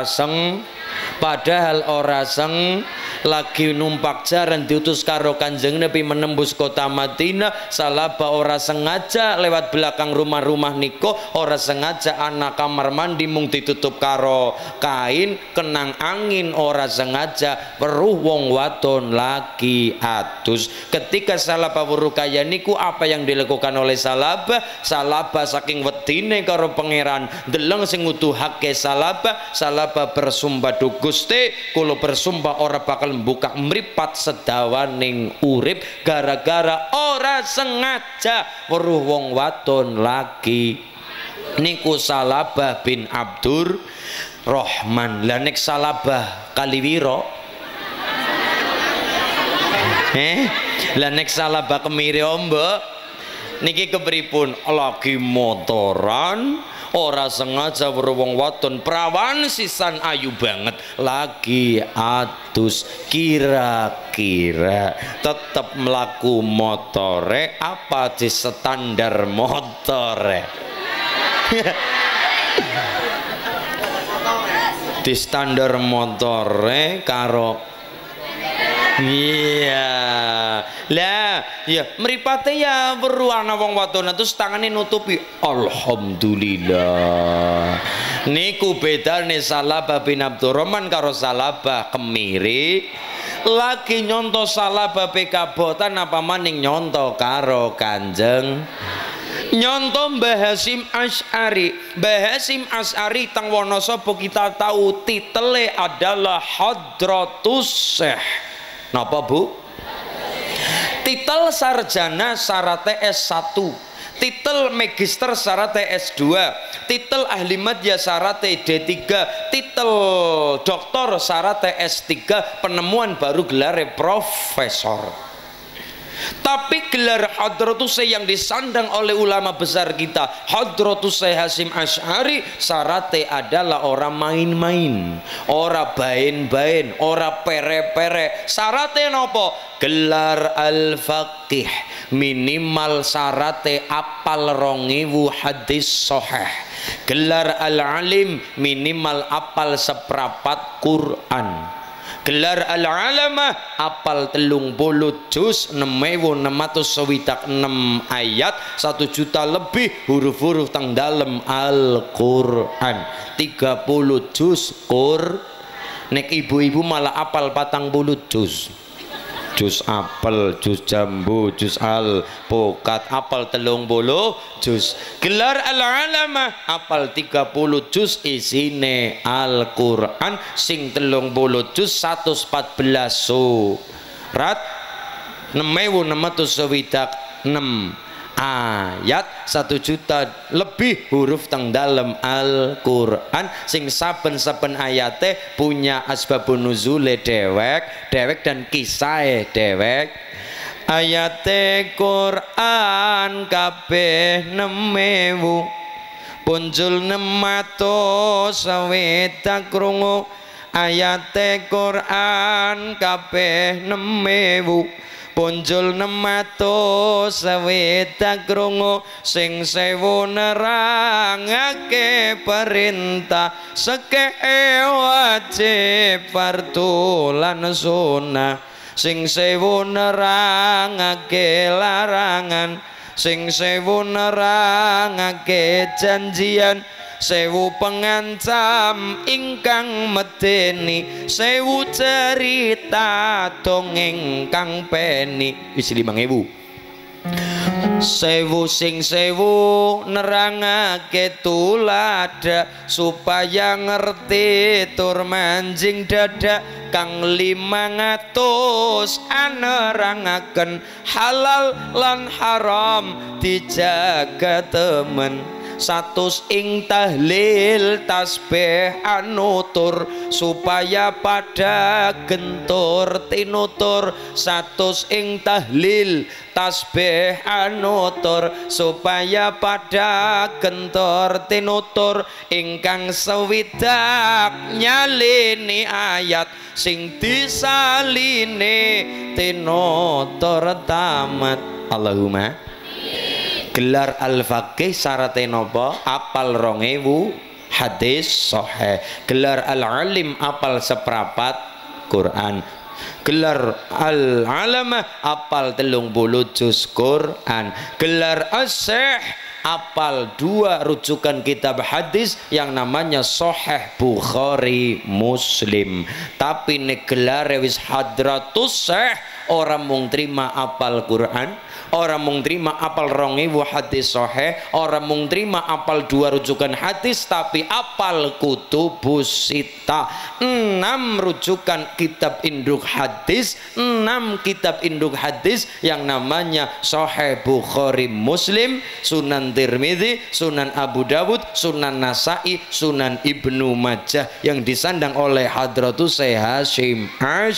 ora seng lagi numpak jaran diutus karo Kanjeng Nabi menembus kota Madinah. Salabah ora sengaja lewat belakang rumah-rumah niko, ora sengaja anak kamar mandi mung ditutup karo kain, kenang angin ora sengaja weruh wong wadon lagi adus. Ketika Salabah weruh kaya niku, apa yang dilakukan oleh Salabah? Salabah saking wedine karo pangeran Quran deleng sing nguduhake salaba bersumpah du Gusti kula bersumpah ora bakal buka mripat sedawaning urip gara-gara ora sengaja weruh wong wadon lagi niku Salabah bin Abdur Rahman. Lah nek Salabah Kaliwiro lah nek Salabah Kemiri Mbok niki kepripun lagi motoran ora sengaja weruh wong wadon prawan sisan ayu banget lagi atus kira-kira tetep mlaku motore apa di standar motore di standar motore karo iya lah ya mripate ya weruh ana wong wadon terus tangane nutupi alhamdulillah niku bedane Salabah bin Abdurrahman karo Salabah Kemiri lagi nyonto Salabah pekabotan apa maning nyonto karo Kanjeng nyonto Mbah Hasyim Asy'ari. Mbah Hasyim Asy'ari teng Wonosobo kita tahu titele adalah Hadratus Syekh. Napa Bu? Titel sarjana syaratnya S1, titel magister syaratnya S2, titel ahli madya syaratnya D3, titel doktor syaratnya S3, penemuan baru gelar profesor. Tapi gelar Hadratus Syekh yang disandang oleh ulama besar kita Hadratus Syekh Hasyim Asy'ari syaratnya adalah orang main-main, ora bain-bain, ora pere-pere. Syaratnya nopo? Gelar al-faqih minimal syaratnya apal 2000 hadis sahih. Gelar al-alim minimal apal seprapat Quran. Gelar al-alamah apal 30 juz 6.666 ayat 1 juta lebih huruf-huruf tang dalem Al-Quran 30 juz nek ibu-ibu malah apal 40 juz juz apel, juz jambu, juz alpukat apal 30 juz. Gelar al-alamah apal 30 juz isine Al-Quran sing 30 juz 114 surat 6.666 ayat 1 juta lebih huruf teng dalam Al-Quran sing saben-saben ayate punya asbabun nuzule dewek dan kisah dewek. Ayate Quran kabeh 6.000 punjul 600 sawedak krungu. Ayate Quran kabeh 6.000 punjul 600 sawedak krungu sing 1000 nerangake perintah seke wajib fardhu lan sunah sing 1000 nerangake larangan sing 1000 nerangake janjian 1000 pengancam ingkang medeni 1000 cerita dongeng kang peni wis 5.000 1000 sing 1000 nerangake tulada supaya ngerti tur manjing dada kang 500 anerangaken halal lan haram dijaga temen 100 ing tahlil tasbih anutur supaya pada gentur tinutur 100 ing tahlil tasbih anutur supaya pada gentur tinutur ingkang sewidak nyalini ayat sing disaline tinutur tamat. Allahumma. Gelar al-faqih syaratnya napa? Apal 2000 hadis sahih. Gelar al-alim apal seprapat Quran. Gelar al-alamah apal 30 juz Quran. Gelar as-syekh apal 2 rujukan kitab hadis yang namanya Sahih Bukhari Muslim. Tapi nek gelar wis Hadratus Syekh orang mung terima apal Quran, Orang mung terima apal 2000 hadis sahih, orang mung terima apal 2 rujukan hadis, tapi apal kutubus sita, 6 rujukan kitab induk hadis, 6 kitab induk hadis yang namanya Sahih Bukhari Muslim, Sunan Tirmidzi, Sunan Abu Dawud, Sunan Nasai, Sunan Ibnu Majah yang disandang oleh Hadratus Syekh Hasyim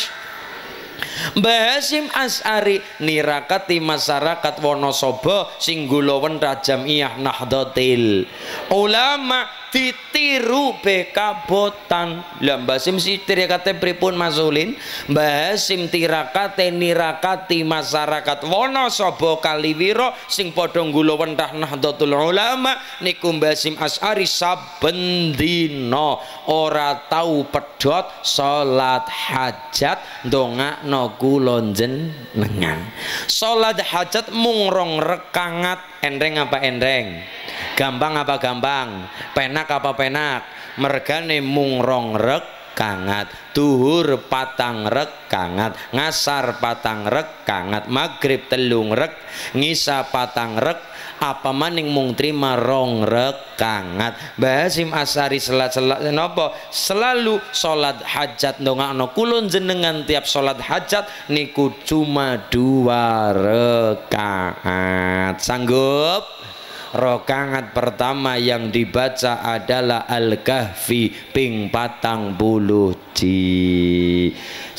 Mbah Hasyim Asy'ari nirakati masyarakat Wonosobo sing gulawen Rajamiyah Nahdlatul Ulama ditiru bekabotan. Lah Mbah Hasyim si tirakate pripun Mas Ulin? Mbah Hasyim tirakate nirakati masyarakat Wonosobo Kaliwiro sing padha gulawen Nahdlatul Ulama niku Mbah Hasyim Asy'ari saben dina ora tau pedhot salat hajat ndongakno kula jenengan. Salat hajat mung 2 rakaat. Endreng apa endreng? Gampang apa gampang? Penak apa penak? Mergane mung 2 rakaat. Duhur 4 rakaat, ngasar 4 rakaat, maghrib 3 rakaat, ngisa 4 rakaat, apa maning mung trima 2 rakaat. Mbah Hasyim Asy'ari selalu salat hajat ndongakno kula jenengan tiap salat hajat niku cuma 2 rakaat. Sanggup? Rakaat pertama yang dibaca adalah Al-Kahfi ping 40 ji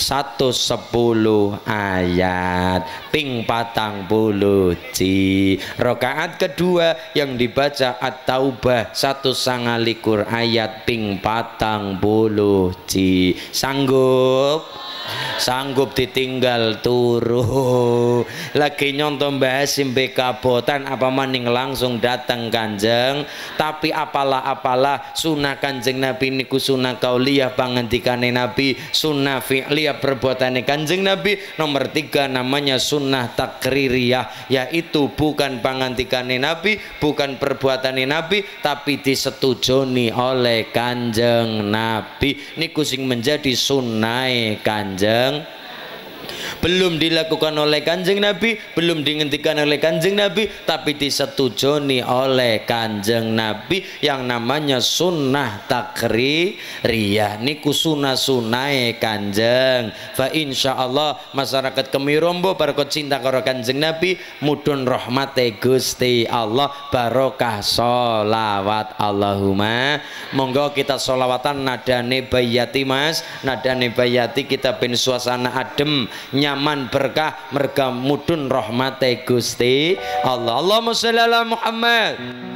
110 ayat ping 40 ji. Rakaat kedua yang dibaca At-Taubah 129 ayat ping 40 ji. Sanggup? Sanggup ditinggal turu lagi nyonton Mbah Hasyim bekabotan apa maning langsung datang Kanjeng. Tapi apalah sunah Kanjeng Nabi niku sunah kauliyah pangendikane Nabi, sunah fi'liyah perbuatane Kanjeng Nabi. Nomor 3 namanya sunnah takririyah, yaitu bukan pangendikane Nabi, bukan perbuatane Nabi, tapi disetujoni oleh Kanjeng Nabi. Niku sing menjadi sunnahe Kanjeng, belum dilakukan oleh Kanjeng Nabi, belum dihentikan oleh Kanjeng Nabi, tapi disetujoni oleh Kanjeng Nabi yang namanya sunnah takririyah. Niku sunah-sunahe Kanjeng. Fa insyaallah masyarakat Kemirombo barokah cinta karo Kanjeng Nabi, mudhun rahmate Gusti Allah, barokah sholawat. Allahumma monggo kita sholawatan nadane bayati Mas, nadane bayati kita ben suasana adem nyaman berkah merga mudun rahmate Gusti Allah. Allahumma sholli ala Muhammad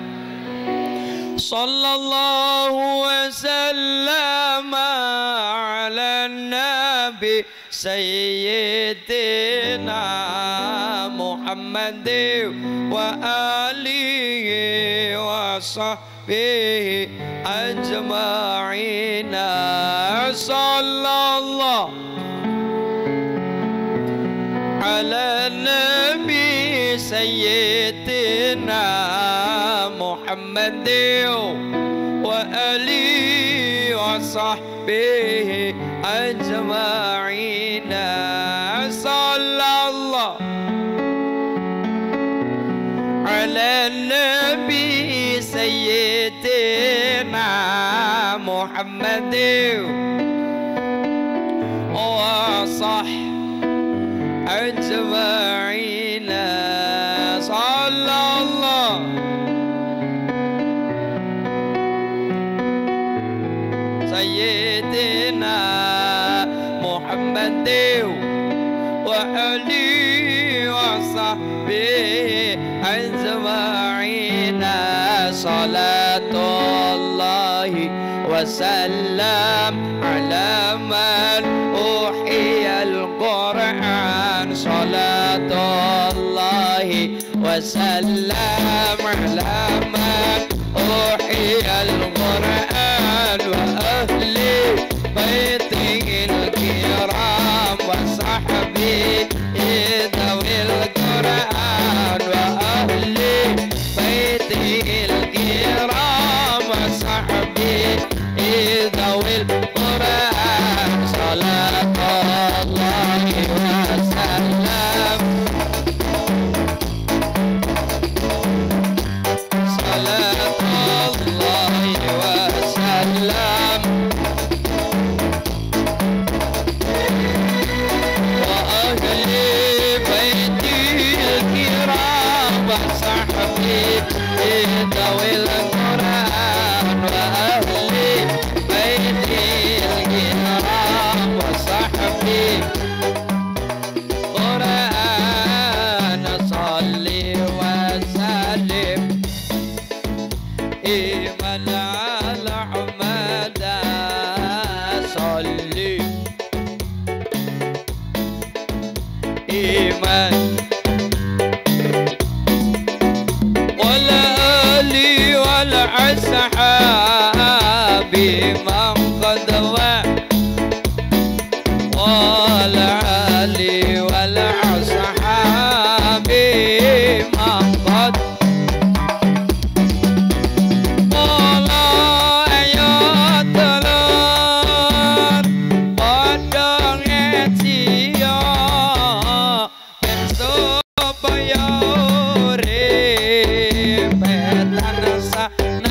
sallallahu wasallam ala nabi sayyidina Muhammad wa alihi wa sahbihi ajma'ina. Sallallahu ala nabi sayyidina Muhammad wa alihi wa sahbihi ajma'ina. Sallallahu ala nabi sayyidina Muhammad wa sahbihi ajma'ina. Sallallahu sayyidina Muhammad wa alihi wa sahbihi ajma'ina. Salatullahi wa salam ala man uhiya al-Qur'an. Salatullahi wa salam ala man uhiya al-Qur'an wa ahli baitihi al-kiram wa sahbihi dawil Qur'an wa ahli baitihi al-kiram wa sahbihi dawil Qur'an. Salatullahi wa salam dawil Quran wa ahli baitil kiram wa sahbi Quran salli wa sallim iman ala Ahmad salli iman ashabi man qad wa wal ali wal ashabi man qad wala ayatalan padang etia ben supaya urip petanasa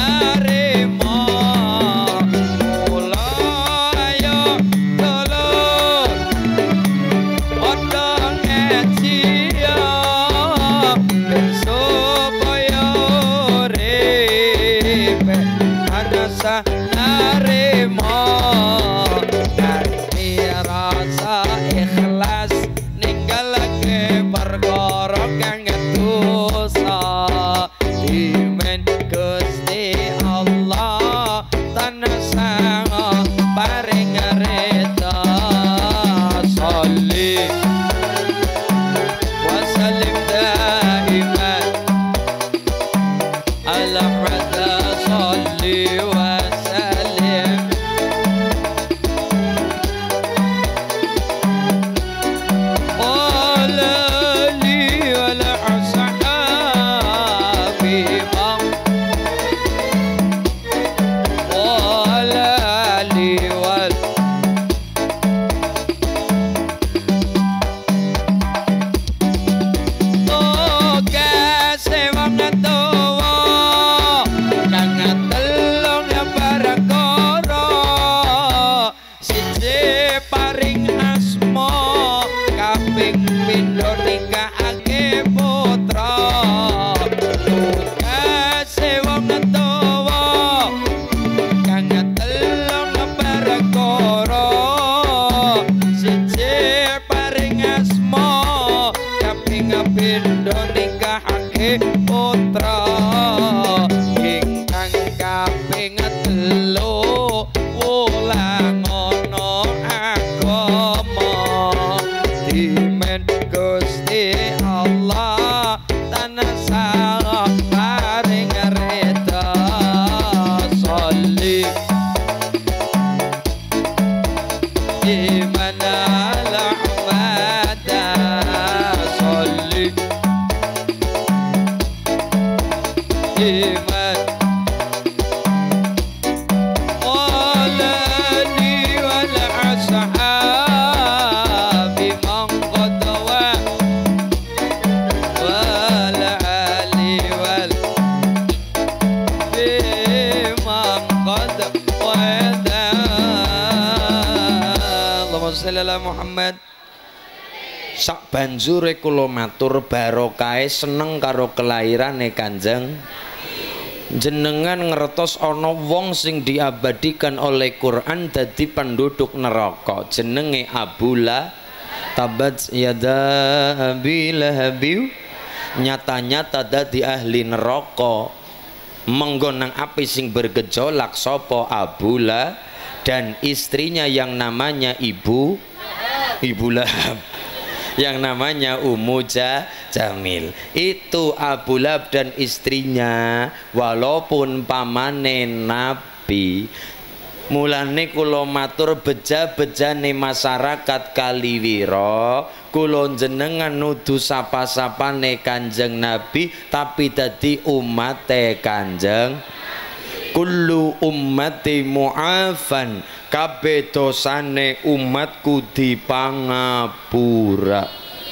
Muhammad. Sak banjure kula matur barokahe seneng karo kelairane Kanjeng jenengan ngertos ana wong sing diabadikan oleh Quran dadi penduduk neraka jenenge Abu Lahab tabat yada Abi Lahab nyata-nyata dadi ahli neraka menggonang api sing bergejolak sapa Abu Lahab dan istrinya yang namanya Ibu Lahab yang namanya Ummu Jamil. Itu Abu Lahab dan istrinya walaupun pamane Nabi. Mulane kula matur beja-bejane masyarakat Kaliwira kula jenengan nudu sapa-sapane Kanjeng Nabi tapi dadi umate Kanjeng. Kullu ummati mu'afan kabeh dosane umatku dipangapura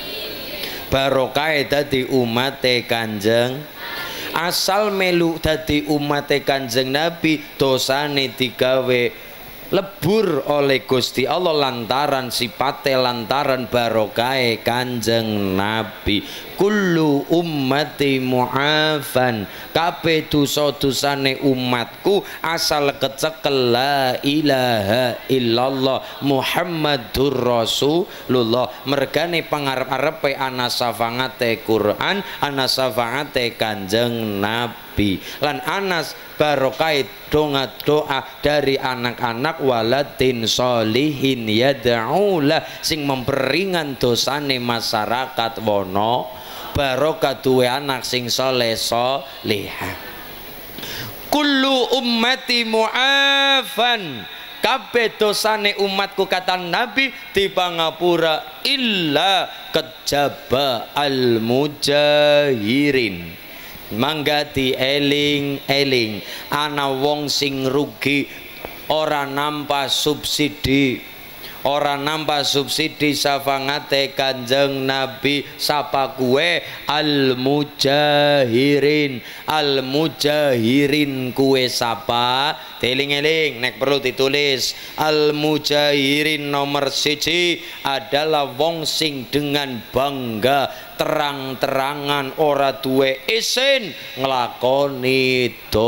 barokah dadi umate Kanjeng asal melu dadi umate Kanjeng Nabi dosane digawe lebur oleh Gusti Allah lantaran sipate lantaran barokahe Kanjeng Nabi kullu ummati mu'afan, kabeh dosa-dosane umatku asal kecekel la ilaha illallah Muhammadur Rasulullah. Mergane pangarep-arepe ana syafaate Quran, ana syafaate Kanjeng Nabi, lan anas barokai doa dari anak-anak waladin solihin yad'ulah sing memperingan dosane masyarakat wono barokah duwe anak sing soleh solihah. Kullu ummati mu'afan, kabeh dosane umatku kata Nabi dipangapura illa kejaba al mujahirin. Mangga dieling-eling ana wong sing rugi ora nampa subsidi, ora nampa subsidi safangate Kanjeng Nabi. Sapa kuwe? Al mujahirin. Al mujahirin kuwe sapa? Eling-eling nek perlu ditulis. Al mujahirin nomor 1 adalah wong sing dengan bangga terang-terangan ora duwe isin nglakoni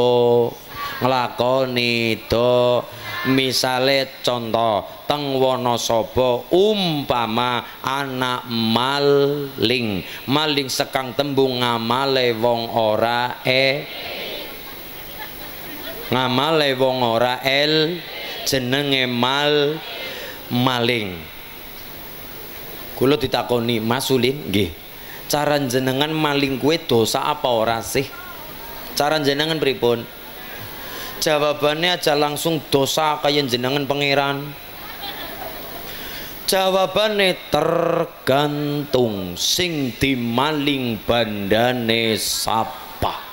do. Misale contoh teng Wonosobo umpama anak maling sekang tembung ngamale wong ora jenenge maling. Kula ditakoni Mas Ulin, nggih, cara jenengan maling kue dosa apa ora sih? Cara jenengan pripun? Jawabannya aja langsung dosa kaya jenengan pangeran. Jawabannya tergantung sing dimaling bandane sapa.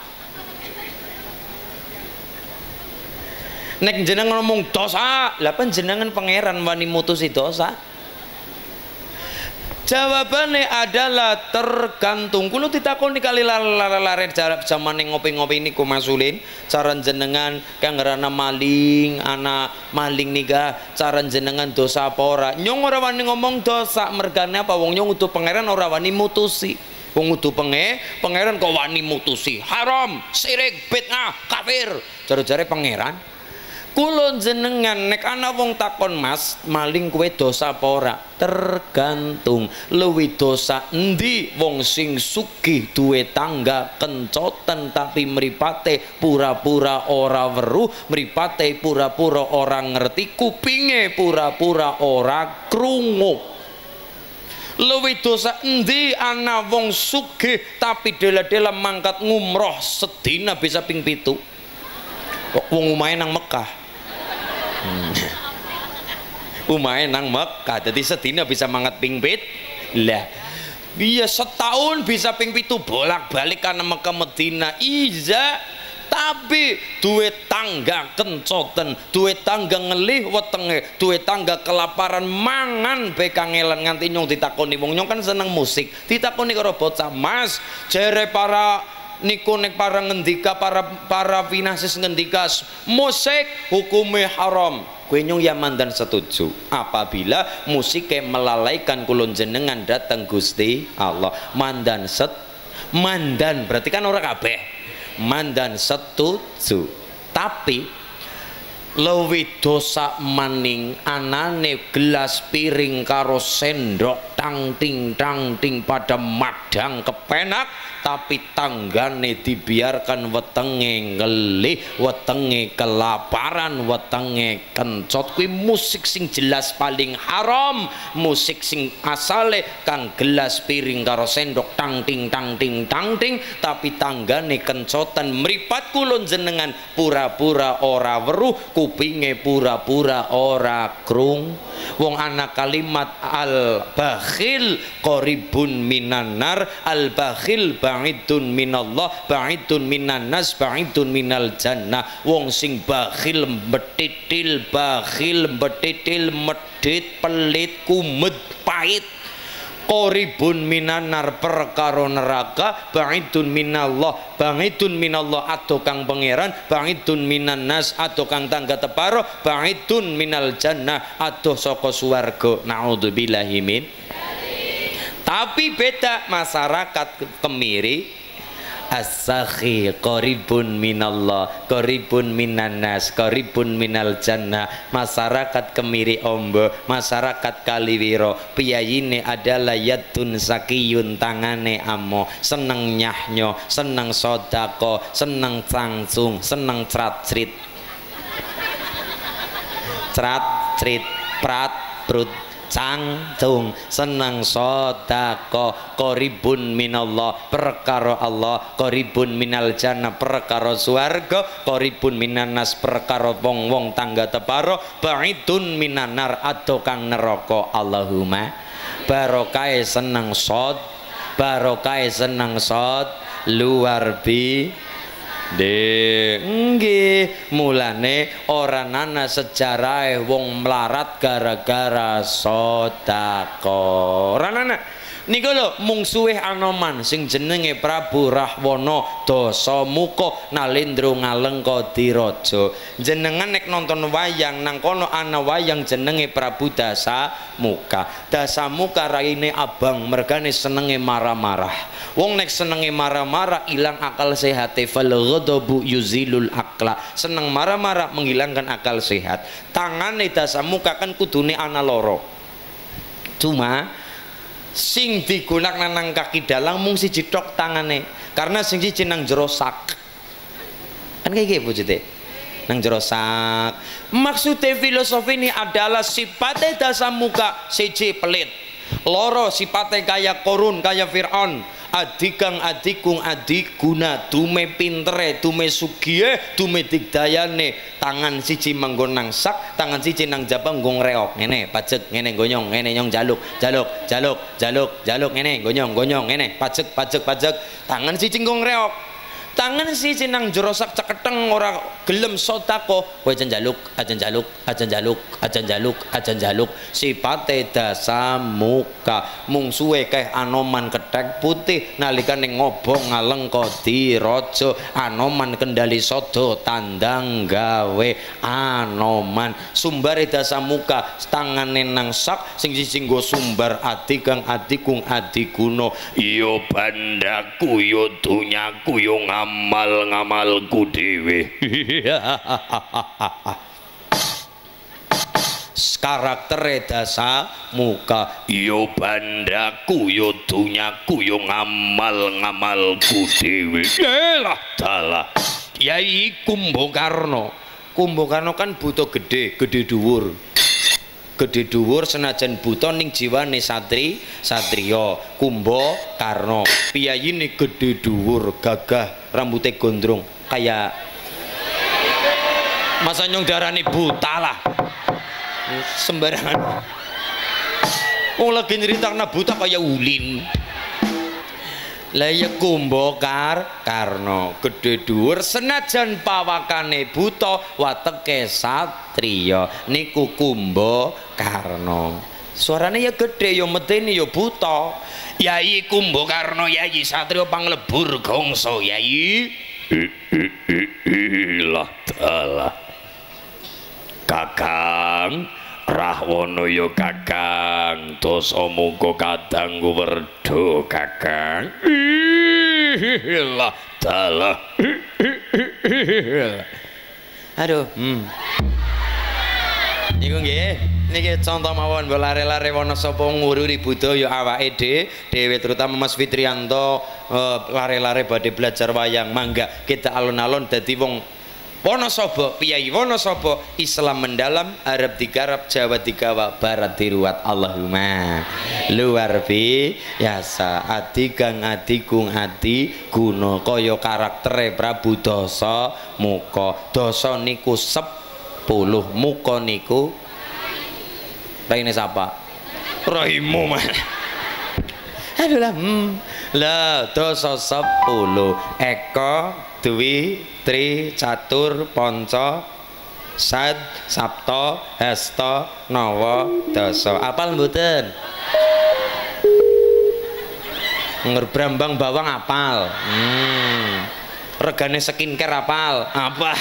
Nek jenengan ngomong dosa, lah panjenengan pangeran wani mutusi dosa? Jawabannya adalah tergantung. Kulo ditakoni kali lare jarak zaman ngopi-ngopi niku Mas Ulin, cara jenengan kang ngerana maling, anak maling nika, cara jenengan dosa apa ora? Nyong ora wani ngomong dosa, mergane apa wong nyong utuh pangeran ora wani mutusi. Wong utuh pangeran kok wani mutusi. Haram, syirik, bid'ah, kafir. Jare-jare pangeran. Kulon jenengan nek ana wong takon Mas maling kue dosa apa ora? Tergantung luwih dosa endi wong sing sugih duwe tangga kencoten tapi mripate pura-pura ora weruh, mripate pura-pura ora ngerti, kupinge pura-pura ora krungu. Luwih dosa endi ana wong sugih tapi dela-dela mangkat ngumroh sedina bisa ping 7. Wong umahe nang Mekah. Umahe nang Mekah, jadi sedina bisa mangat ping 7. Lah, iya setahun bisa ping 7 bolak-balik kana Mekah Medina. Iya, tapi duwe tangga kencoten, duwe tangga ngelih wetenge, duwe tangga kelaparan mangan be kangelan nganti nyong ditakoni wong nyong kan seneng musik. Ditakoni karo bocah, "Mas, jere para niku nek para ngendika para pinasis ngendika musik hukumnya haram." Kue nyong yaman dan setuju apabila musik melalaikan kulon jenengan datang Gusti Allah. Mandan berarti kan orang kabeh mandan setuju, tapi luwih dosa maning anane gelas piring karo sendok tang ting pada madang kepenak tapi tanggane dibiarkan wetenge ngelih, wetenge kelaparan, wetenge kencot. Kuwi musik sing jelas paling haram. Musik sing asale kang gelas piring karo sendok tang ting tapi tanggane kencotan mripat kulon jenengan pura-pura ora weruh, kupinge pura-pura ora krung. Wong anak kalimat al bakhil qaribun minanar, al bakhil ba'idun minallah, ba'idun minan nas, ba'idun minal jannah. Wong sing bakhil mbetitil, medit, pelit, kumet, pahit. Qoribun minanar perkara neraka, ba'idun minallah atau kang pangeran, ba'idun minan nas atau kang tangga teparo, ba'idun minal jannah atau saka swarga. Naudzubillahi min. Tapi beda masyarakat Kemiri, as-sakhi qaribun minallah, qaribun minanas, qaribun minal jannah. Masyarakat Kemiri Ombo, masyarakat Kaliwiro, piyayine adalah yadun sakiyun, tangane amo, seneng nyahnyo, seneng sodako, seneng sangsung, seneng crat-crit, crat-crit, prat-prut, cangtung, senang sodako, koribun minallah, perkara Allah, koribun minal jannah, perkara swarga, koribun minanas, perkara wong-wong tangga teparo, ba'idun minanar, atau kang neraka. Allahumma barokai senang sod, barokai senang sod, luar bi nggih, mulane ora ana sejarahe wong melarat gara-gara sedekah. Ora ana. Niku lho mungsuhe Anoman sing jenenge Prabu Rahwana Dasamuka Nalendra Ngalengkadiraja. Jenengan nek nonton wayang nang kono ana wayang jenenge Prabu Dasamuka. Dasamuka raine abang, mergane senenge marah-marah. Wong nek senenge marah-marah ilang akal sehate, fal ghadabu yuzilul aqla. Seneng marah-marah menghilangkan akal sehat. Tangane Dasamuka kan kudune ana loro. Cuma sing digunakan nang kaki dalang mung siji tok tangane, karena sing siji nang jero sak. Kan kayak gitu wujudnya nang jero sak. Maksudnya filosofi ini adalah sifatnya Dasamuka siji pelit, loro sifatnya kaya Korun, kaya Fir'aun, adikang adikung adiguna, dume pintere, dume sugiye, dume digdayane. Tangan siji manggon nang sak, tangan siji nang jabang nggo ngreok ngene, pajek ngene gonyong, ngene nyong jaluk, jaluk, jaluk, jaluk, jaluk ngene, gonyong, gonyong ngene, pajek, pajek, pajek. Tangan siji nggo ngreok. Tangan siji nang jero sak ceketeng ora gelem sedekah, kowe aja njaluk, aja njaluk, aja njaluk, aja njaluk, aja njaluk. Sipate Dasamuka mungsuhe kae Anoman kethek putih nalikane ngobong Ngalengkadiraja. Anoman kendali sada tandang gawe Anoman. Sumbare Dasamuka tangane nang sak, sing siji nggo sumbar adikang adikung adiguna. Yo bandaku yo dunyaku yo ngamalku dhewe. Karaktere Dasamuka, yo bandaku yo dunyaku yo ngamalku dhewe. Lah dalah Yai Kumbakarna. Kumbakarna kan buta gede, gede dhuwur. Gede dhuwur senajan buta ning jiwane satriya. Kumbakarna piyayine gede dhuwur, gagah, rambutnya gondrong kayak masa nyong darani buta lah sembarangan. Wong lagi nyeritakna buta kayak ulin. Lah ya Kumbakarna gede dhuwur senajan pawakane buta wateke satriya niku Kumbakarna. Suarane ya gede, ya medeni, ya buta. Yai Kumbakarna, Yai satriya panglebur gongso, Yai. Lah dalah. Kakang Rahwana ya Kakang, Dasamuka kadangku werda Kakang. Lah dalah. Aduh, niku nggih, niki contoh mawon lare-lare Wonosobo ngururi budaya awake dhewe, terutama Mas Fitrianto lare-lare badhe belajar wayang. Mangga kita alon-alon dadi wong Wonosobo, Piyai Wonosobo, Islam mendalam, Arab digarap, Jawa digawa, Barat diruat. Allahumma luar biasa. Adikang adikung adiguna kaya karaktere Prabu Dasamuka. Dasa niku 10, muka niku raine sapa? Raimu mah. Aduh lah, lah dasa 10. Eka, Dwi, Tri, Catur, Panca, Sad, Sapta, Hasta, Nawa, Dasa. Apal mboten? Ngerbrambang bawang apal. Regane skincare apal. Apa?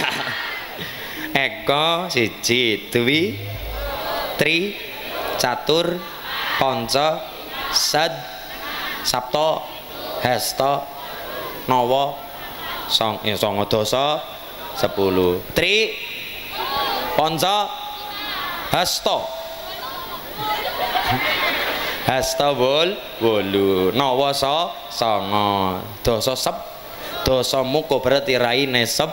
Eka siji, Dwi, Tri, Catur, Panca, Sad, Sabto, Hasta, Nawa, Songo Dasa, 10. Tri, Ponco, Hasta. Hasta 8, Nawa Songo, Dasa sep. Dasa muka berarti raine sep.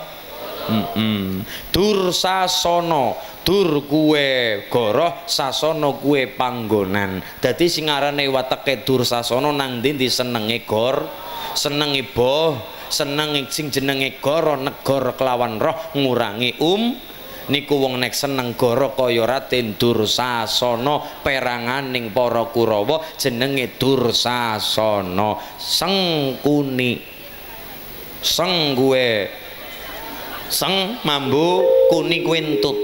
Dursasana, dur kuwe goroh, sasana kuwe panggonan. Dadi sing arane wateke dursasana nang ndi senenge gor, senenge boh, senenge sing jenenge goro negara kelawan roh ngurangi niku wong nek seneng goro kaya Raden Dursasana peranganing para Kurawa jenenge Dursasana. Sengkuni, seng kuwe seng mambu, kuni kuentut.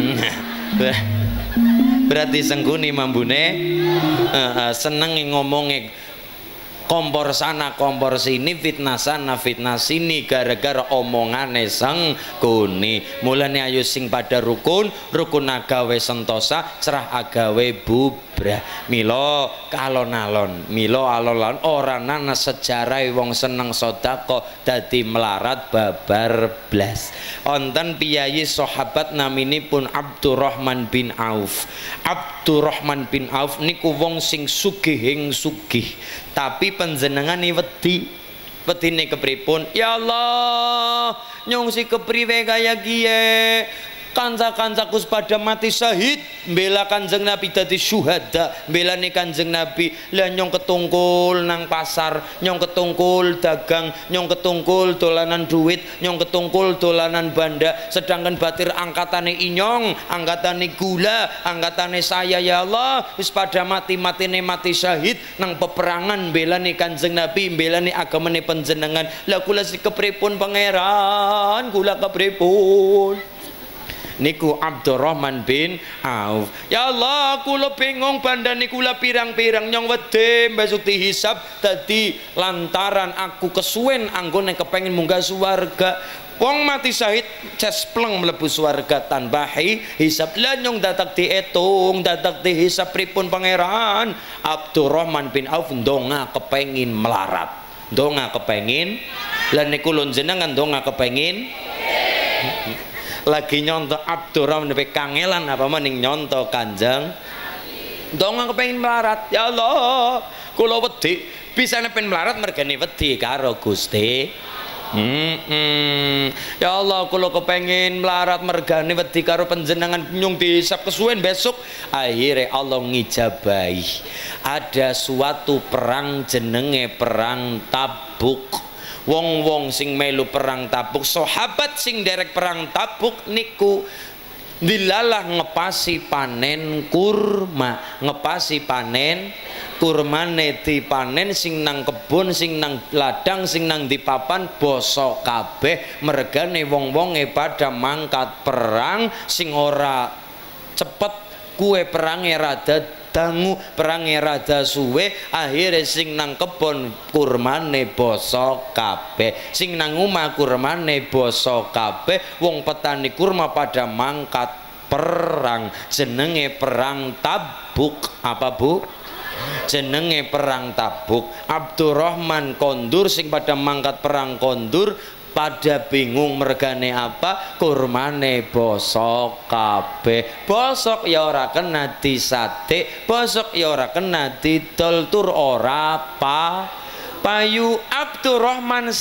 Berarti sengkuni mambune seneng ngomonge kompor sana kompor sini, fitnah sana fitnah sini, gara-gara omongane sengkuni. Mulane ayo sing pada rukun agawe sentosa, cerah agawe bubrah. Milo alon-alon, milo alon-alon ora nana sejarah wong seneng sedekah dadi melarat babar blas. Onten piyayi sahabat naminipun Abdurrahman bin Auf. Abdurrahman bin Auf niku wong sing sugihing sugih, tapi panjenengane wedine kepripun? Ya Allah, nyong si kepriwe kaya kiye? Kanca-kancaku pada mati syahid, bela Kanjeng Nabi dadi syuhada, belane Kanjeng Nabi. Lah nyong ketungkul nang pasar, nyong ketungkul dagang, nyong ketungkul dolanan duit, nyong ketungkul dolanan banda, sedangkan batir angkatane inyong, angkatane gula, angkatane saya. Ya Allah, wis pada mati-matine mati syahid nang peperangan, belane Kanjeng Nabi, belane agamane panjenengan. Lah kula si kepripun pangeran, kula kepripun? Niku Abdurrahman bin Auf. Ya Allah, kula bingung bandane kula pirang-pirang nyong wedi besok dihisab dadi lantaran aku kesuwen anggone kepengin munggah swarga. Wong mati syahid cespleng mlebu swarga tanpa hisab. Lah nyong dadak diitung, dadak dihisab pripun pangeran? Abdurrahman bin Auf ndonga kepengin melarat. Ndonga kepengin. Lah niku lho jenengan ndonga kepengin lagi nyontok Abdurrahman bin kangelan apa maning nyontok Kanjeng ndonga kepengin melarat. Ya Allah, kula wedi bisane pen melarat mergane wedi karo Gusti. Ya Allah, kula kepengin melarat mergane wedi karo panjenengan nyung dihisab kesuwen besok. Akhirnya Allah ngijabahi. Ada suatu perang jenenge perang Tabuk. Wong-wong sing melu perang Tabuk, sahabat sing derek perang Tabuk niku dilalah ngepasi panen kurma, ngepasi panen kurmane dipanen sing nang kebun, sing nang ladang, sing nang dipapan bosok kabeh. Mergane wong-wonge pada mangkat perang, sing ora cepet kue perange rada dangu, perange rada suwe. Akhirnya sing nang kebon kurmane bosok kabeh, sing nang omah kurmane bosok kabeh. Wong petani kurma pada mangkat perang, jenenge perang Tabuk. Apa Bu? Jenenge perang Tabuk. Abdurrahman kondur sing pada mangkat perang kondur pada bingung mergane apa? Kurmane bosok kabeh. Bosok ya ora kena disate, bosok ya ora kena didol tur ora payu. Abdurrahman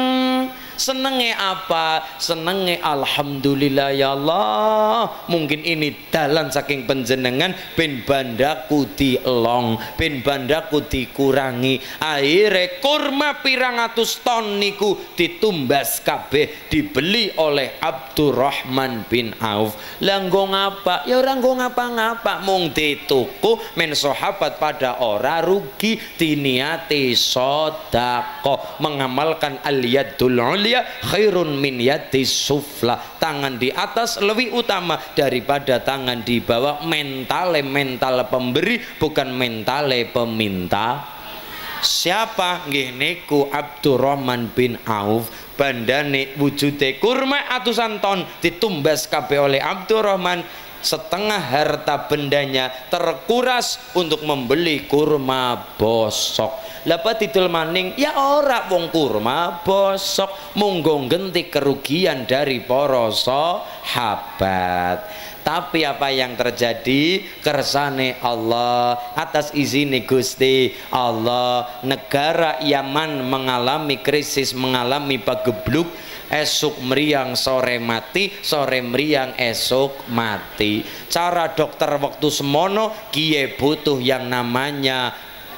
senenge apa? Senenge alhamdulillah ya Allah, mungkin ini dalan saking panjenengan ben bandaku dielong, ben bandaku dikurangi. Akhire kurma pirang atus ton niku ditumbas kabeh dibeli oleh Abdurrahman bin Auf. Lah nggo ngapa? Ya ora nggo ngapa-ngapa, mung dituku men sahabat pada ora rugi, diniati sedekah, mengamalkan al-yadul khairun min yadis sufla. Tangan di atas lebih utama daripada tangan di bawah. Mental pemberi, bukan mental peminta. Siapa? Nggih niku Abdurrahman bin Auf. Bandane wujude kurma atusan ton ditumbas kabeh oleh Abdurrahman. Setengah harta bendanya terkuras untuk membeli kurma bosok. Lapa didol maning ya ora wong kurma bosok munggo genti kerugian dari para sahabat. Tapi apa yang terjadi? Kersane Allah atas izin Gusti Allah, negara Yaman mengalami krisis, mengalami pagebluk. Esok meriang sore mati, sore meriang esok mati. Cara dokter waktu semono kie butuh yang namanya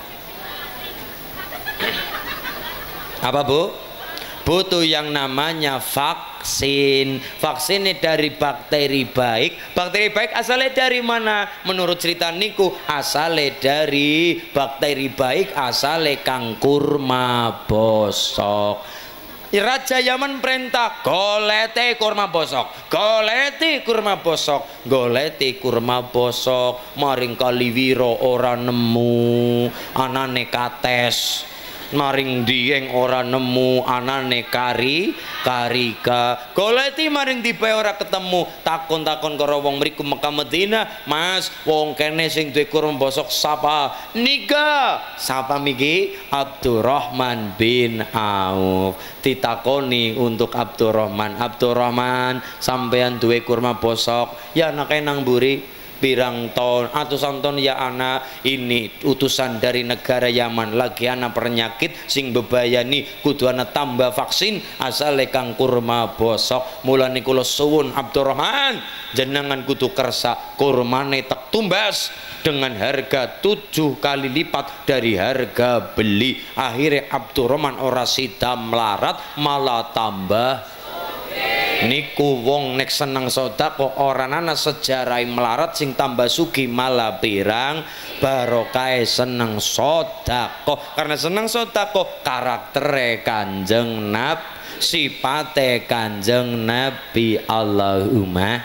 apa bu? Butuh yang namanya vaksin. Vaksin ini dari bakteri baik. Bakteri baik asalnya dari mana? Menurut cerita niku asalnya dari bakteri baik, asalnya kang kurma bosok. Raja Yaman perintah goleti kurma bosok, goleti kurma bosok, goleti kurma bosok. Maring Kaliwiro ora nemu, anane kates. Maring Dieng ora nemu, anane Karika. Goleti maring tipe ora ketemu. Takon-takon karo wong mriku Mekah Medina, Mas, wong kene sing duwe kurma bosok sapa? Nika. Sapa miki? Abdurrahman bin Auf. Ditakoni untuk Abdurrahman, Abdurrahman sampean duwe kurma bosok? Ya anake nang mburi. Pirang ton, atusan ton ya anak, ini utusan dari negara Yaman lagi anak penyakit sing bebayani kudu ana tambah vaksin asale kang kurma bosok. Mulane kula suwun Abdurrahman jenengan kudu kersa kurmane tek tumbas dengan harga 7 kali lipat dari harga beli. Akhirnya Abdurrahman ora sida melarat malah tambah. Niku wong nek seneng sedekah ora ana sejarah melarat sing tambah sugih malah pirang barokah seneng sedekah. Karena seneng sedekah karaktere Kanjeng Nabi, sifate Kanjeng Nabi. Allahumma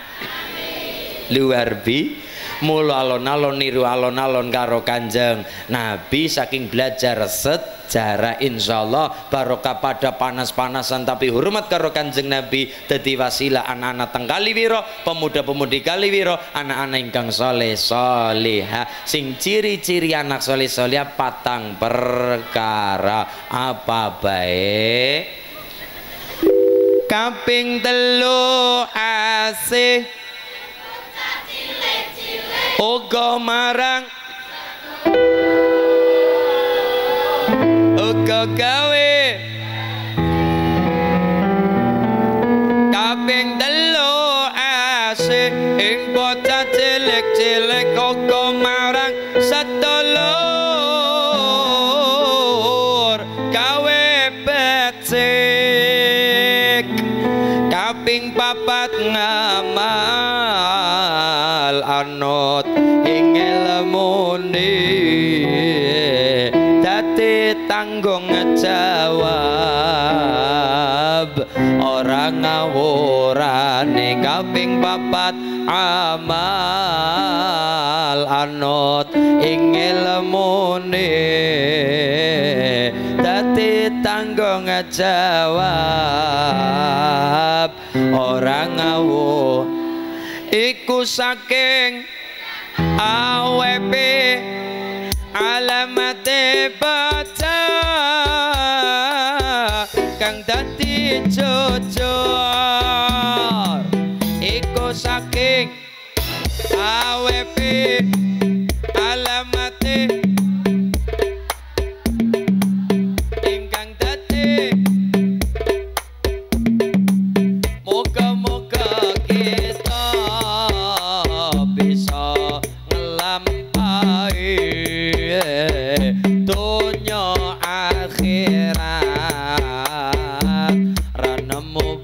luar bi. Mula alon-alon niru alon-alon karo Kanjeng Nabi, saking belajar sejarah insyaallah barokah pada panas-panasan tapi hormat karo Kanjeng Nabi dadi wasilah anak-anak teng Kaliwiro, pemuda-pemudi Kaliwiro, anak-anak ingkang saleh salihah. Sing ciri-ciri anak saleh salihah patang perkara. Apa bae? Kaping 3 asih uga marang uga gawe. Kaping 3 asih ing bocah cilik-cilik uga marang sedulur gawe becik. Kaping 4 ngamal anut ing ilmune dadi tanggung jawab ora ngawurane. Kaping 4 amal anut ing ilmune dadi tanggung jawab ora ngawur. Iku saking AWP alamate baca kang dadi jujur. Iku saking AWP alamate ingkang dadi. Moga-moga kita bisa ngelampaui dunya akhirat ra nemu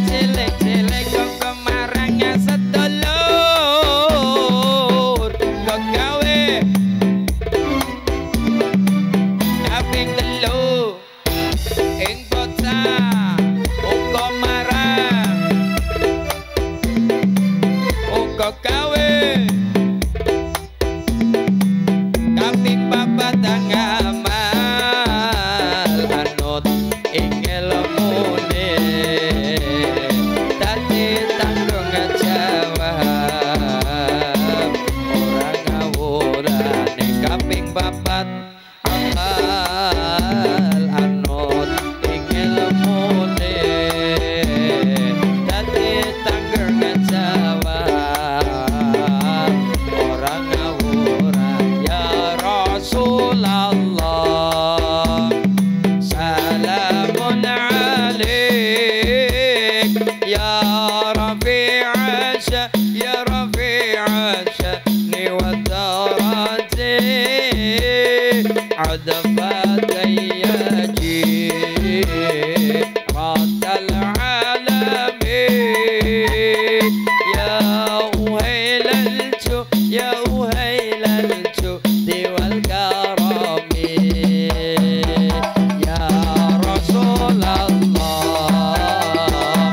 cilik-cilik kok kemarangnya sedulur kok gawe kaping telu ing bocah uga marang uga gawe kaping papat ngamal anut ing ilmune dadi tanggung jawab ora ngawurane kaping papat amal anut ing ilmune dadi tanggung jawab ora ngawuran ya Rasulullah salamun alaik ya Rafi'asya ya Rafi'asya ni wa darati عدفت يجي رد العالمين يا وهيل الجو يا وهيل الجود والكرم يا رسول الله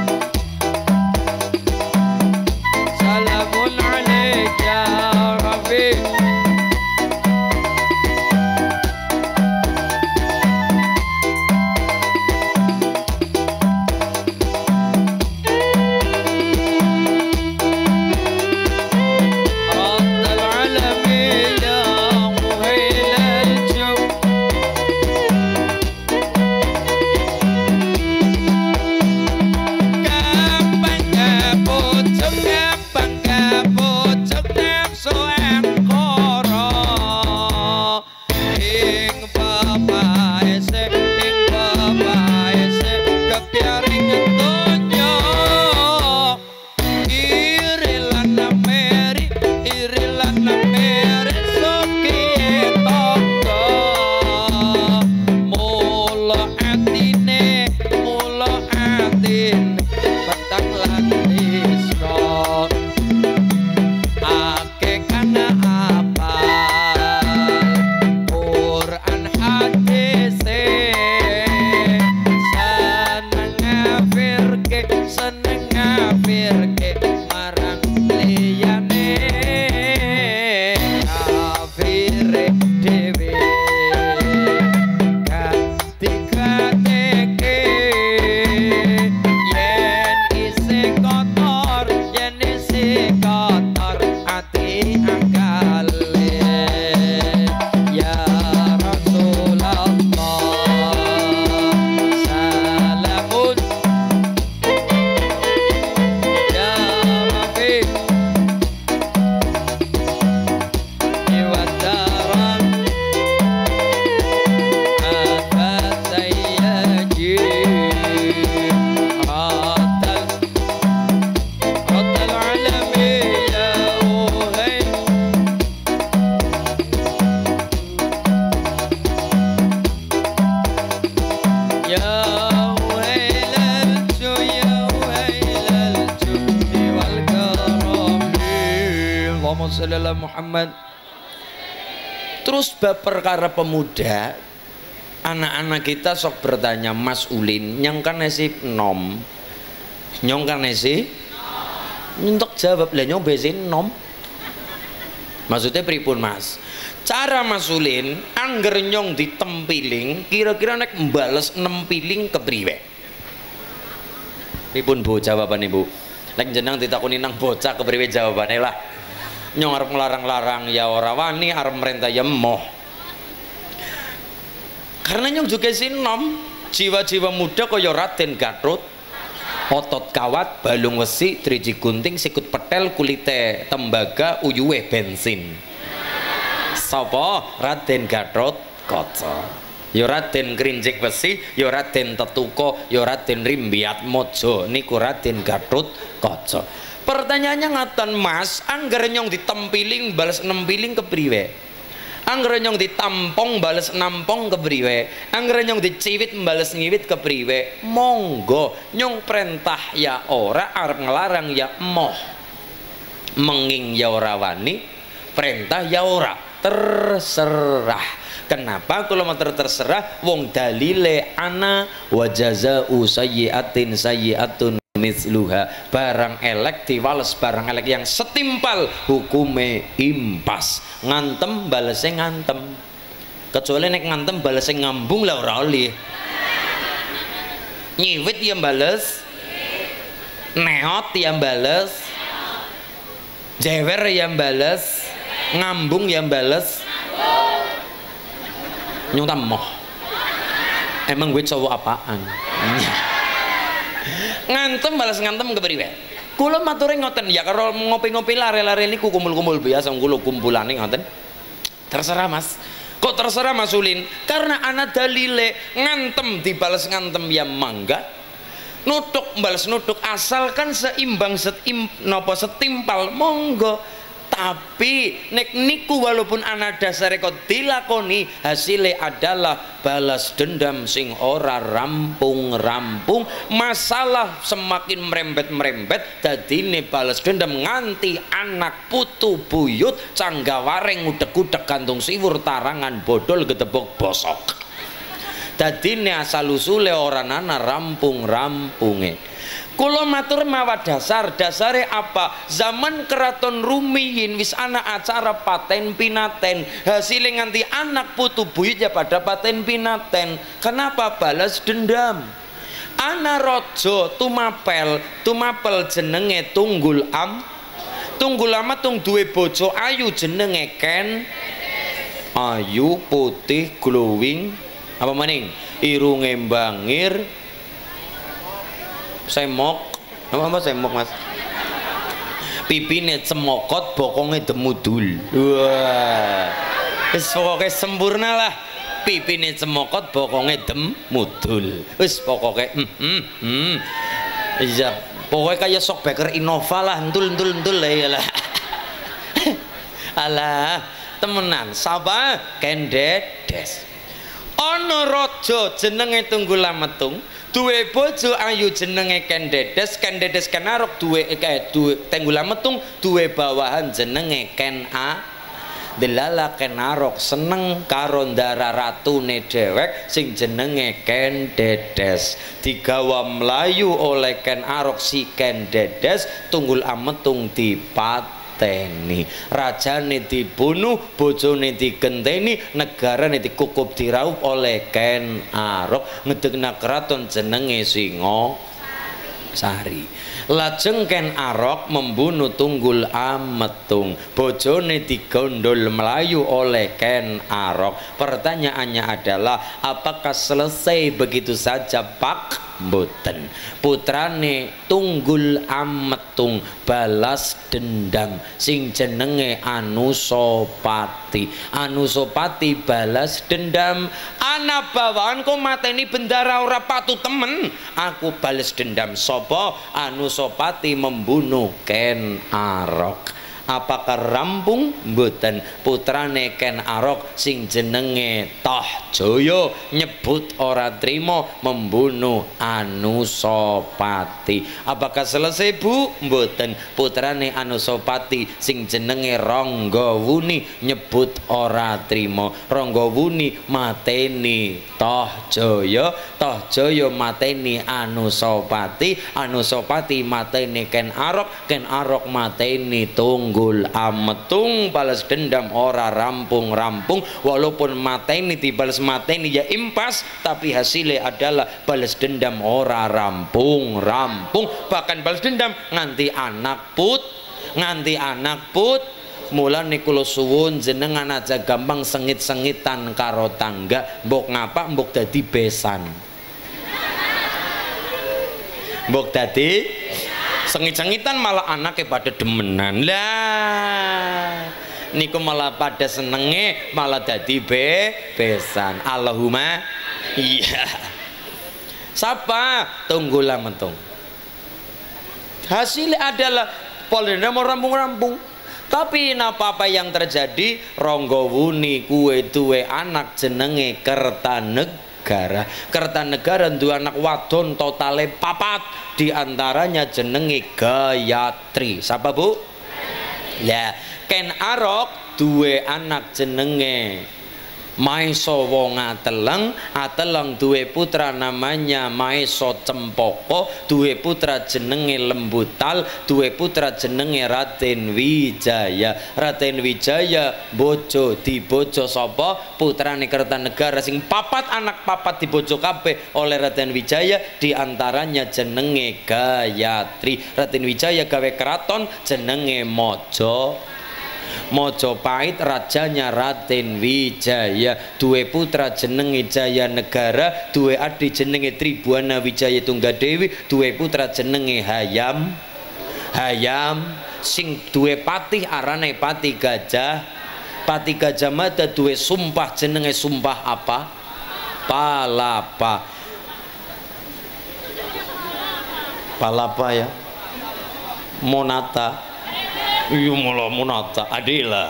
سلام عليك يا رفيق Muhammad. Terus bab perkara pemuda, anak-anak kita sok bertanya, Mas Ulin nyong kan nasi nom, nyong kan nasi untuk jawab lah nyong besin nom, maksudnya pripun Mas? Cara Mas Ulin angger nyong ditempiling kira-kira nek mbales 6 piling kepriwe? Pripun Bu jawaban Ibu? Lek jeneng ditakoni nang bocah kepriwe jawabane lah. Nyong arep nglarang-larang ya ora wani, arep merintah ya emoh. Karena nyong juga sinom jiwa-jiwa muda kaya Raden Gatot, otot kawat, balung wesi, driji gunting, sikut petel, kulite tembaga, uyuwe bensin. Sapa? Raden Gatot Kaca. Ya Raden Krinjik Besi, ya Raden Tetuko, ya Raden Rimbiat Mojo, niku Raden Gatot Kaca. Pertanyaannya ngaten Mas, anggar nyong ditempiling balas 6 piling kepriwe? Anggere nyong ditampong bales nampong kepriwe, anggere nyong diciwit bales ngiwit kepriwe. Monggo nyong perintah ya ora, arep ngelarang ya emoh. Menging ya ora wani, perintah ya ora, terserah. Kenapa kalau terserah? Wong dalile ana wa jazaa'u sayyi'atin sayyi'atun misluha. Barang elek diwales barang elek yang setimpal, hukume impas. Ngantem balese ngantem. Kecuali nek ngantem balese ngambung lah ora oleh. Nyiwit ya bales, neot ya bales, jewer ya bales, ngambung ya bales. Nyong moh. Emang gue cowok apaan? Ngantem balas ngantem kepriwe? Kula mature ngoten ya, karo ngopi-ngopi lare-lare niku kumpul-kumpul biasa kula kumpulane ngoten. Terserah Mas. Kok terserah Mas Ulin? Karena ana dalile ngantem dibales ngantem ya mangga. Nutuk balas nutuk asalkan seimbang setimpal monggo. Tapi nek niku walaupun ana dasare kok dilakoni, hasilnya adalah balas dendam sing ora rampung-rampung. Masalah semakin merembet-merembet, dadine balas dendam nganti anak putu buyut canggawareng udek-udek gantung siwur tarangan bodol gedebok bosok. Dadine asal usule ora ana rampung-rampunge. Kula matur mawa dasare apa? Zaman keraton rumiyin wis ana acara paten pinaten, hasilnya nganti anak putu buyut ya pada paten pinaten. Kenapa? Balas dendam. Ana raja tumapel jenenge Tunggul Amatung duwe bojo ayu jenenge Ken. Ayu putih glowing apa maning? Irunge bangir. Semok, apa semok Mas? Pipine cemokot, bokonge demudul. Wah, wis pokoke sempurna lah. Pipine cemokot, bokonge demudul. Wis pokoke, iya, pokoke kayak sok beker Innova lah, entul lah. Alah, temenan, sapa? Kendedes. Ana raja jenenge Tunggul Amatung. Duwe bojo ayu jenenge Kendedes Kenarok duwe Tunggul Amatung duwe bawahan jenenge Ken A. Delala Kenarok seneng karo ndara ratune dhewek sing jenenge Kendedes. Digawa mlayu oleh Ken Arok si Kendedes, Tunggul Amatung dipateni, rajane dibunuh, bojone digenteni, negarane dikukup diraup oleh Ken Arok. Ngedegna keraton jenenge Singosari. Lajeng Ken Arok membunuh Tunggul Amatung, bojone digondol melayu oleh Ken Arok. Pertanyaannya adalah apakah selesai begitu saja Pak? Mboten. Putrane Tunggul Amatung balas dendam sing jenenge Anusapati. Anusapati balas dendam, ana bawahan kok mateni bendara ora patu temen, aku balas dendam. Sopo? Anusapati membunuh Ken Arok. Apakah rampung? Mboten. Putrane Ken Arok sing jenenge Tohjaya nyebut ora trimo membunuh Anusapati. Apakah selesai Bu? Mboten. Putrane Anusapati sing jenenge Ranggawuni nyebut ora trimo. Ranggawuni mateni Tohjaya, Tohjaya mateni Anusapati, Anusapati mateni Ken Arok mateni Tunggul Amatung. Balas dendam ora rampung-rampung, walaupun mateni dibalas mateni ya impas, tapi hasilnya adalah balas dendam ora rampung-rampung. Bahkan balas dendam nganti anak put. Mulane kula suwun jenengan aja gampang sengit-sengitan karo tangga. Mbok ngapa mbok dadi besan, mbok dadi sengit-sengitan malah anaknya pada demenan lah. Niku malah pada senenge malah dadi besan. Allahumma iya. Sapa? Tunggul Amatung. Hasilnya adalah polda mau rampung-rampung. Tapi apa yang terjadi? Ronggowuni kuwe duwe anak jenenge Kertanegara. Kertanegara duwe anak wadon totale 4, diantaranya jenenge Gayatri. Siapa Bu? Ya, Ken Arok duwe anak jenenge Maesawa Ateleng duwe putra namanya Maesa Cempaka, duwe putra jenenge Lembutal, duwe putra jenenge Raden Wijaya. Raden Wijaya bojo dibojo sapa? Putrane Kertanegara sing 4 anak 4 dibojo kabeh oleh Raden Wijaya, diantaranya jenenge Gayatri. Raden Wijaya gawe keraton jenenge Mojopahit, rajanya Raden Wijaya, duwe putra jenenge Jayanegara, duwe adik jenenge Tribuana Wijaya Tunggadewi, duwe putra jenenge Hayam, sing duwe patih arane Patih Gajah. Patih Gajah Mada duwe sumpah jenenge sumpah apa? Palapa. Palapa ya. Monata. Iya malah Monata Adela.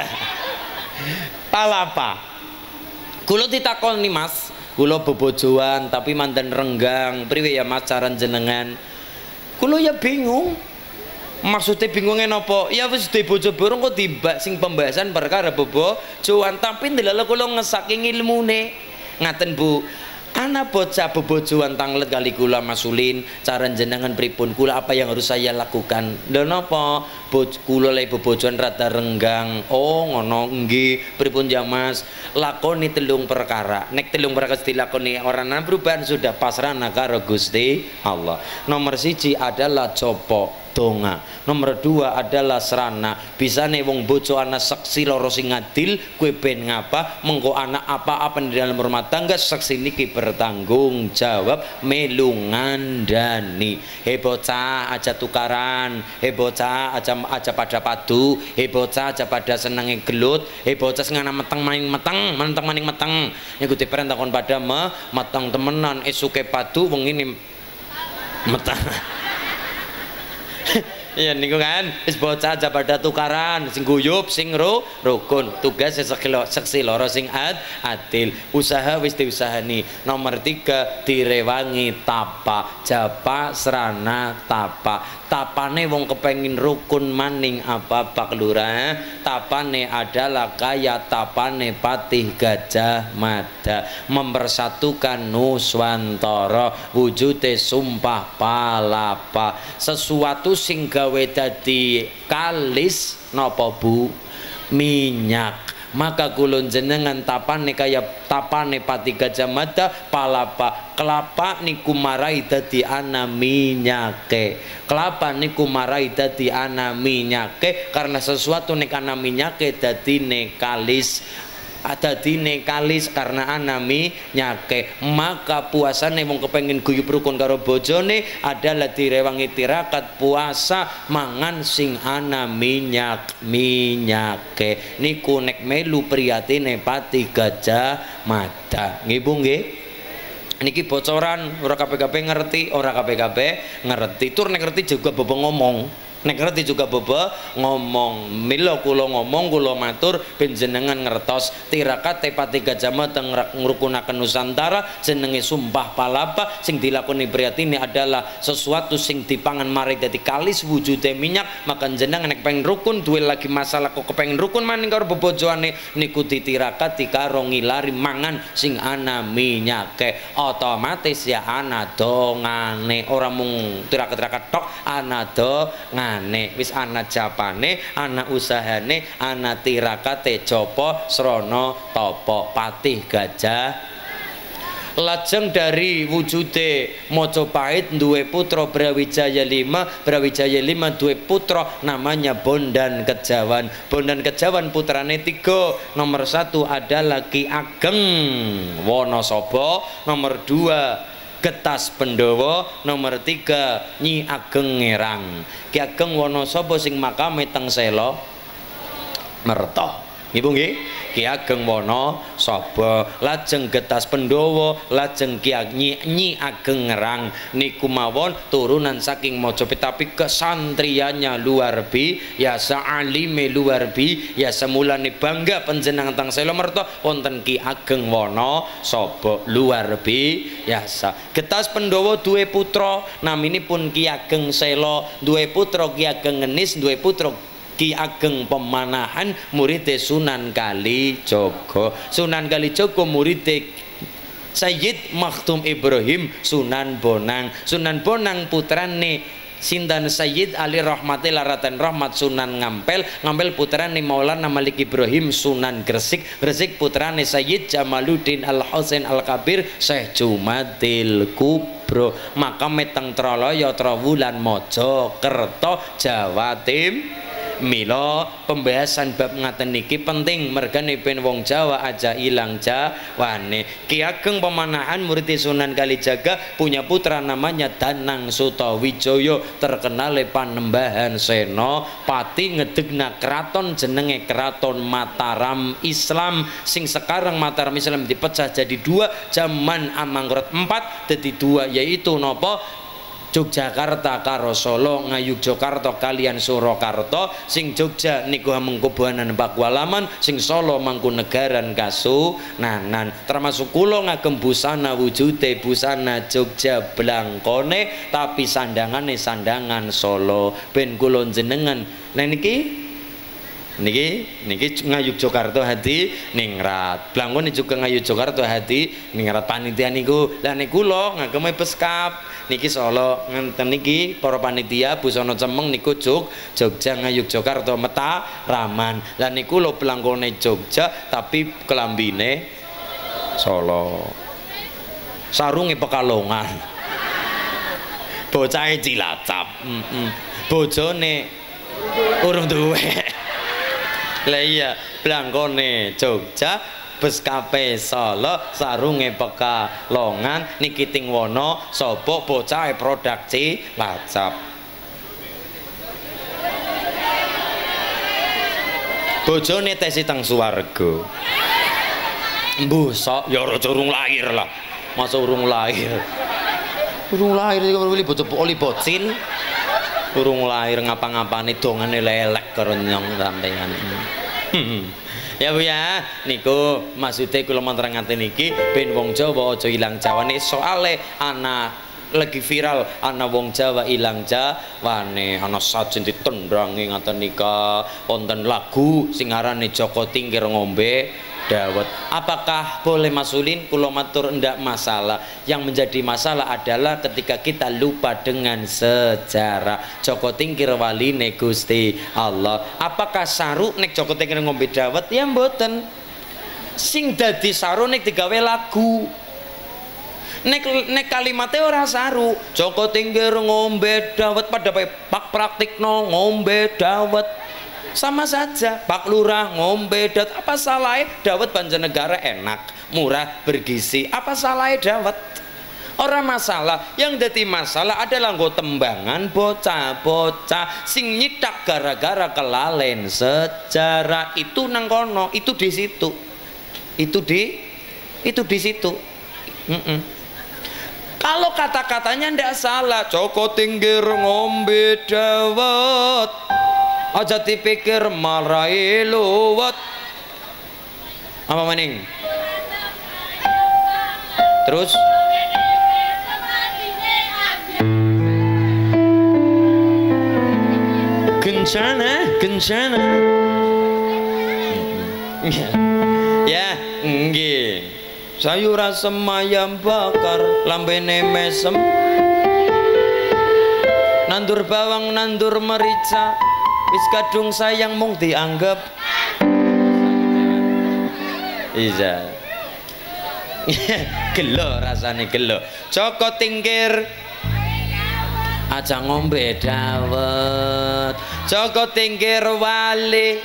Palapa. Kula ditakoni Mas, kula bebojoan tapi manten renggang. Priwe ya Mas caran jenengan? Kula ya bingung. Maksudnya bingungnya nopo? Ya wis di bojo borong kok tiba sing pembahasan perkara bebojoan, tapi ndelala kula ngesake ilmune. Ngaten Bu. Ana bocah bebojoan tanglet kali kula masulin cara jenengan pripun, kula apa yang harus saya lakukan? Lha napa kula le bebojoan rada renggang? Oh ngono nggih, pripun ya Mas? Lakoni 3 perkara. Nek 3 perkara dilakoni orang perubahan sudah pasrahna karo Gusti Allah. Nomor 1 adalah copo donga. Nomor 2 adalah serana. Bisane wong bojo ana seksi loro sing adil, kue ben ngapa mengko anak apa-apa di dalam rumah tangga, seksi niki bertanggung jawab melu ngandani. He bocah aja tukaran, he bocah aja pada padu, he bocah aja pada senenge gelut, he bocah sing ana meteng maning meteng. Niku diperintah kon pada meteng temenan, esuke padu wengi meteng. Ya niku kan wis bocah aja pada tukaran, sing guyub sing rukun, tugas seksi loro sing adil. Usaha wis diusahani. Nomor 3 direwangi tapa, japa serana tapa. Tapane wong kepengin rukun maning apa Pak Lurah? Tapane adalah kaya tapane Patih Gajah Mada, mempersatukan Nuswantara, wujude sumpah palapa. Sesuatu sing gawe dadi kalis napa Bu? Minyak. Maka kulon jenengan tapane kaya tapane Patih Gajah Mada, palapa. Kelapa niku marai dadi ana minyake. Kelapa niku marai dadi ana minyake karena sesuatu nek ana minyake dadine kalis. Dadine kalis karena ana minyake. Maka puasane wong kepengin guyub rukun karo bojone adalah direwangi tirakat puasa mangan sing ana minyake. Niku nek melu priyatine Patih Gajah Mada. Nggih Bu nggih. Niki bocoran, ora kabeh-kabeh ngerti, ora kabeh-kabeh ngerti. Tur nek ngerti juga bobo ngomong. Nek ngerti juga bobo ngomong. Mila kula ngomong, kula matur ben jenengan ngertos tirakat Patih Gajah Mada ngrukunaken Nusantara jenenge sumpah palapa sing dilakoni priyatine adalah sesuatu sing dipangan mari dadi kalis wujude minyak. Maka jenengan nek pengen rukun duwe lagi masalah kok kepengin rukun maning karo bebojone niku ditirakati karo ngilari mangan sing ana minyake. Otomatis ya ana dongane, ora mung tirakat-tirakat tok, ana dongane, wis ana japane, ana usahane, ana tirakate japa srana tapa. Patih Gajah. Lajeng dari wujude Mojopahit duwe putra Brawijaya 5. Brawijaya 5 duwe putra namanya Bondan Kejawan. Bondan Kejawan putrane 3. Nomor 1 adalah Ki Ageng Wonosobo, nomor 2 Getas Pendowo, nomor 3 Nyi Ageng Ngerang. Ki Ageng Wonosobo sing makame teng Selo Merto. Ibu nggih, Ki Ageng Wonosobo, lajeng Getas Pandhawa, lajeng Ki Nyi Ageng Ngerang niku mawon turunan saking Majapahit, tapi kesantriannya luar biasa, alime luar biasa, mulane bangga panjenengan teng Sela merta wonten Ki Ageng Wonosobo luar biasa. Getas Pandhawa duwe putra naminipun Ki Ageng Sela, duwe putra Ki Ageng Ngenis, duwe putra Ki Ageng Pemanahan, murid Sunan Kalijaga. Sunan Kalijaga murid Sayyid Maktum Ibrahim Sunan Bonang. Sunan Bonang putrane sinten Sayyid Ali Rahmatil Raden Rahmat Sunan Ngampel. Ngampel putrane Maulana Malik Ibrahim Sunan Gresik. Gresik putrane Sayyid Jamaluddin Al Husain Al Kabir Syekh Jumadil Kubro. Makame teng Tralaya Trawulan Mojokerto Jawa Timur. Mila pembahasan bab ngaten niki penting mergane ben wong Jawa aja ilang Jawane. Ki Ageng Pemanahan murid Sunan Kalijaga punya putra namanya Danang Sutawijaya, terkenal Panembahan Senopati, ngedegna keraton jenenge Keraton Mataram Islam, sing sekarang Mataram Islam dipecah jadi dua, zaman Amangkurat IV jadi dua, yaitu napa Yogyakarta karo Solo, Ngayogyakarta kalian Surakarta. Sing Jogja niku Hamengkubuanan Pakualaman, sing Solo Mangkunegaran Kasunanan. Termasuk kula ngagem busana wujude busana Jogja blangkone, tapi sandangane sandangan Solo. Ben kula jenengan niki Ngayogyakarta hati ningrat, blangkone juga Ngayogyakarta hati ningrat. Panitia niku lah niku kula ngagem beskap niki Solo, ngenten niki para panitia busana cemeng niku Jogja Ngayogyakarta Mataraman. Lah niku lho blangkone Jogja tapi kelambine Solo, sarunge Pekalongan, bocahe Cilacap, bojone urung duwe. Lah iya, blangkone Jogja, beskape Solo, sarunge Pekalongan, niki ting Wonosobo, bocahe produk Cilacap. Bojone tesi teng swarga. Mbuh sok ya ora urung lahir lah. Masa urung lahir. Urung lahir iki wili bocah oli bocil. Urung lahir ngapa-ngapane dongane lelek karo nyong sampeyan. Ya Bu ya, niku maksude kula menerangaken niki ben wong Jawa aja ilang Jawane, soale ana lagi viral ana wong Jawa ilang Jawane, ana sajen ditendrangi ngaten nika, wonten lagu sing arane Joko Tingkir ngombe dawet. Apakah boleh masulin? Kula matur ndak masalah. Yang menjadi masalah adalah ketika kita lupa dengan sejarah. Joko Tingkir waline Gusti Allah. Apakah saru nek Joko Tingkir ngombe dawet? Ya mboten. Sing dadi saru nek digawe lagu. Nek kalimatnya ora saru. Joko Tingkir ngombe dawet, pada pak praktikno ngombe dawet. Sama saja, Pak Lurah ngombe dawet, apa salahnya? Dawet Banjarnegara enak, murah, bergizi, apa salahnya dawet? Orang masalah, yang jadi masalah adalah nggo tembangan bocah-bocah sing nyitak gara-gara kelalen sejarah. Itu nang kono, itu di situ, itu di situ. Kalau kata-katanya ndak salah, Joko Tingkir ngombe dawet, aja dipikir marai luwet. Apa maning? Terus kencana ya nggih, sayur asem ayam bakar lambene mesem, nandur bawang nandur merica, wis kadung sayang mung dianggap iya. Gelo rasane gelo. Joko Tingkir aja ngombe dawet. Joko Tingkir wali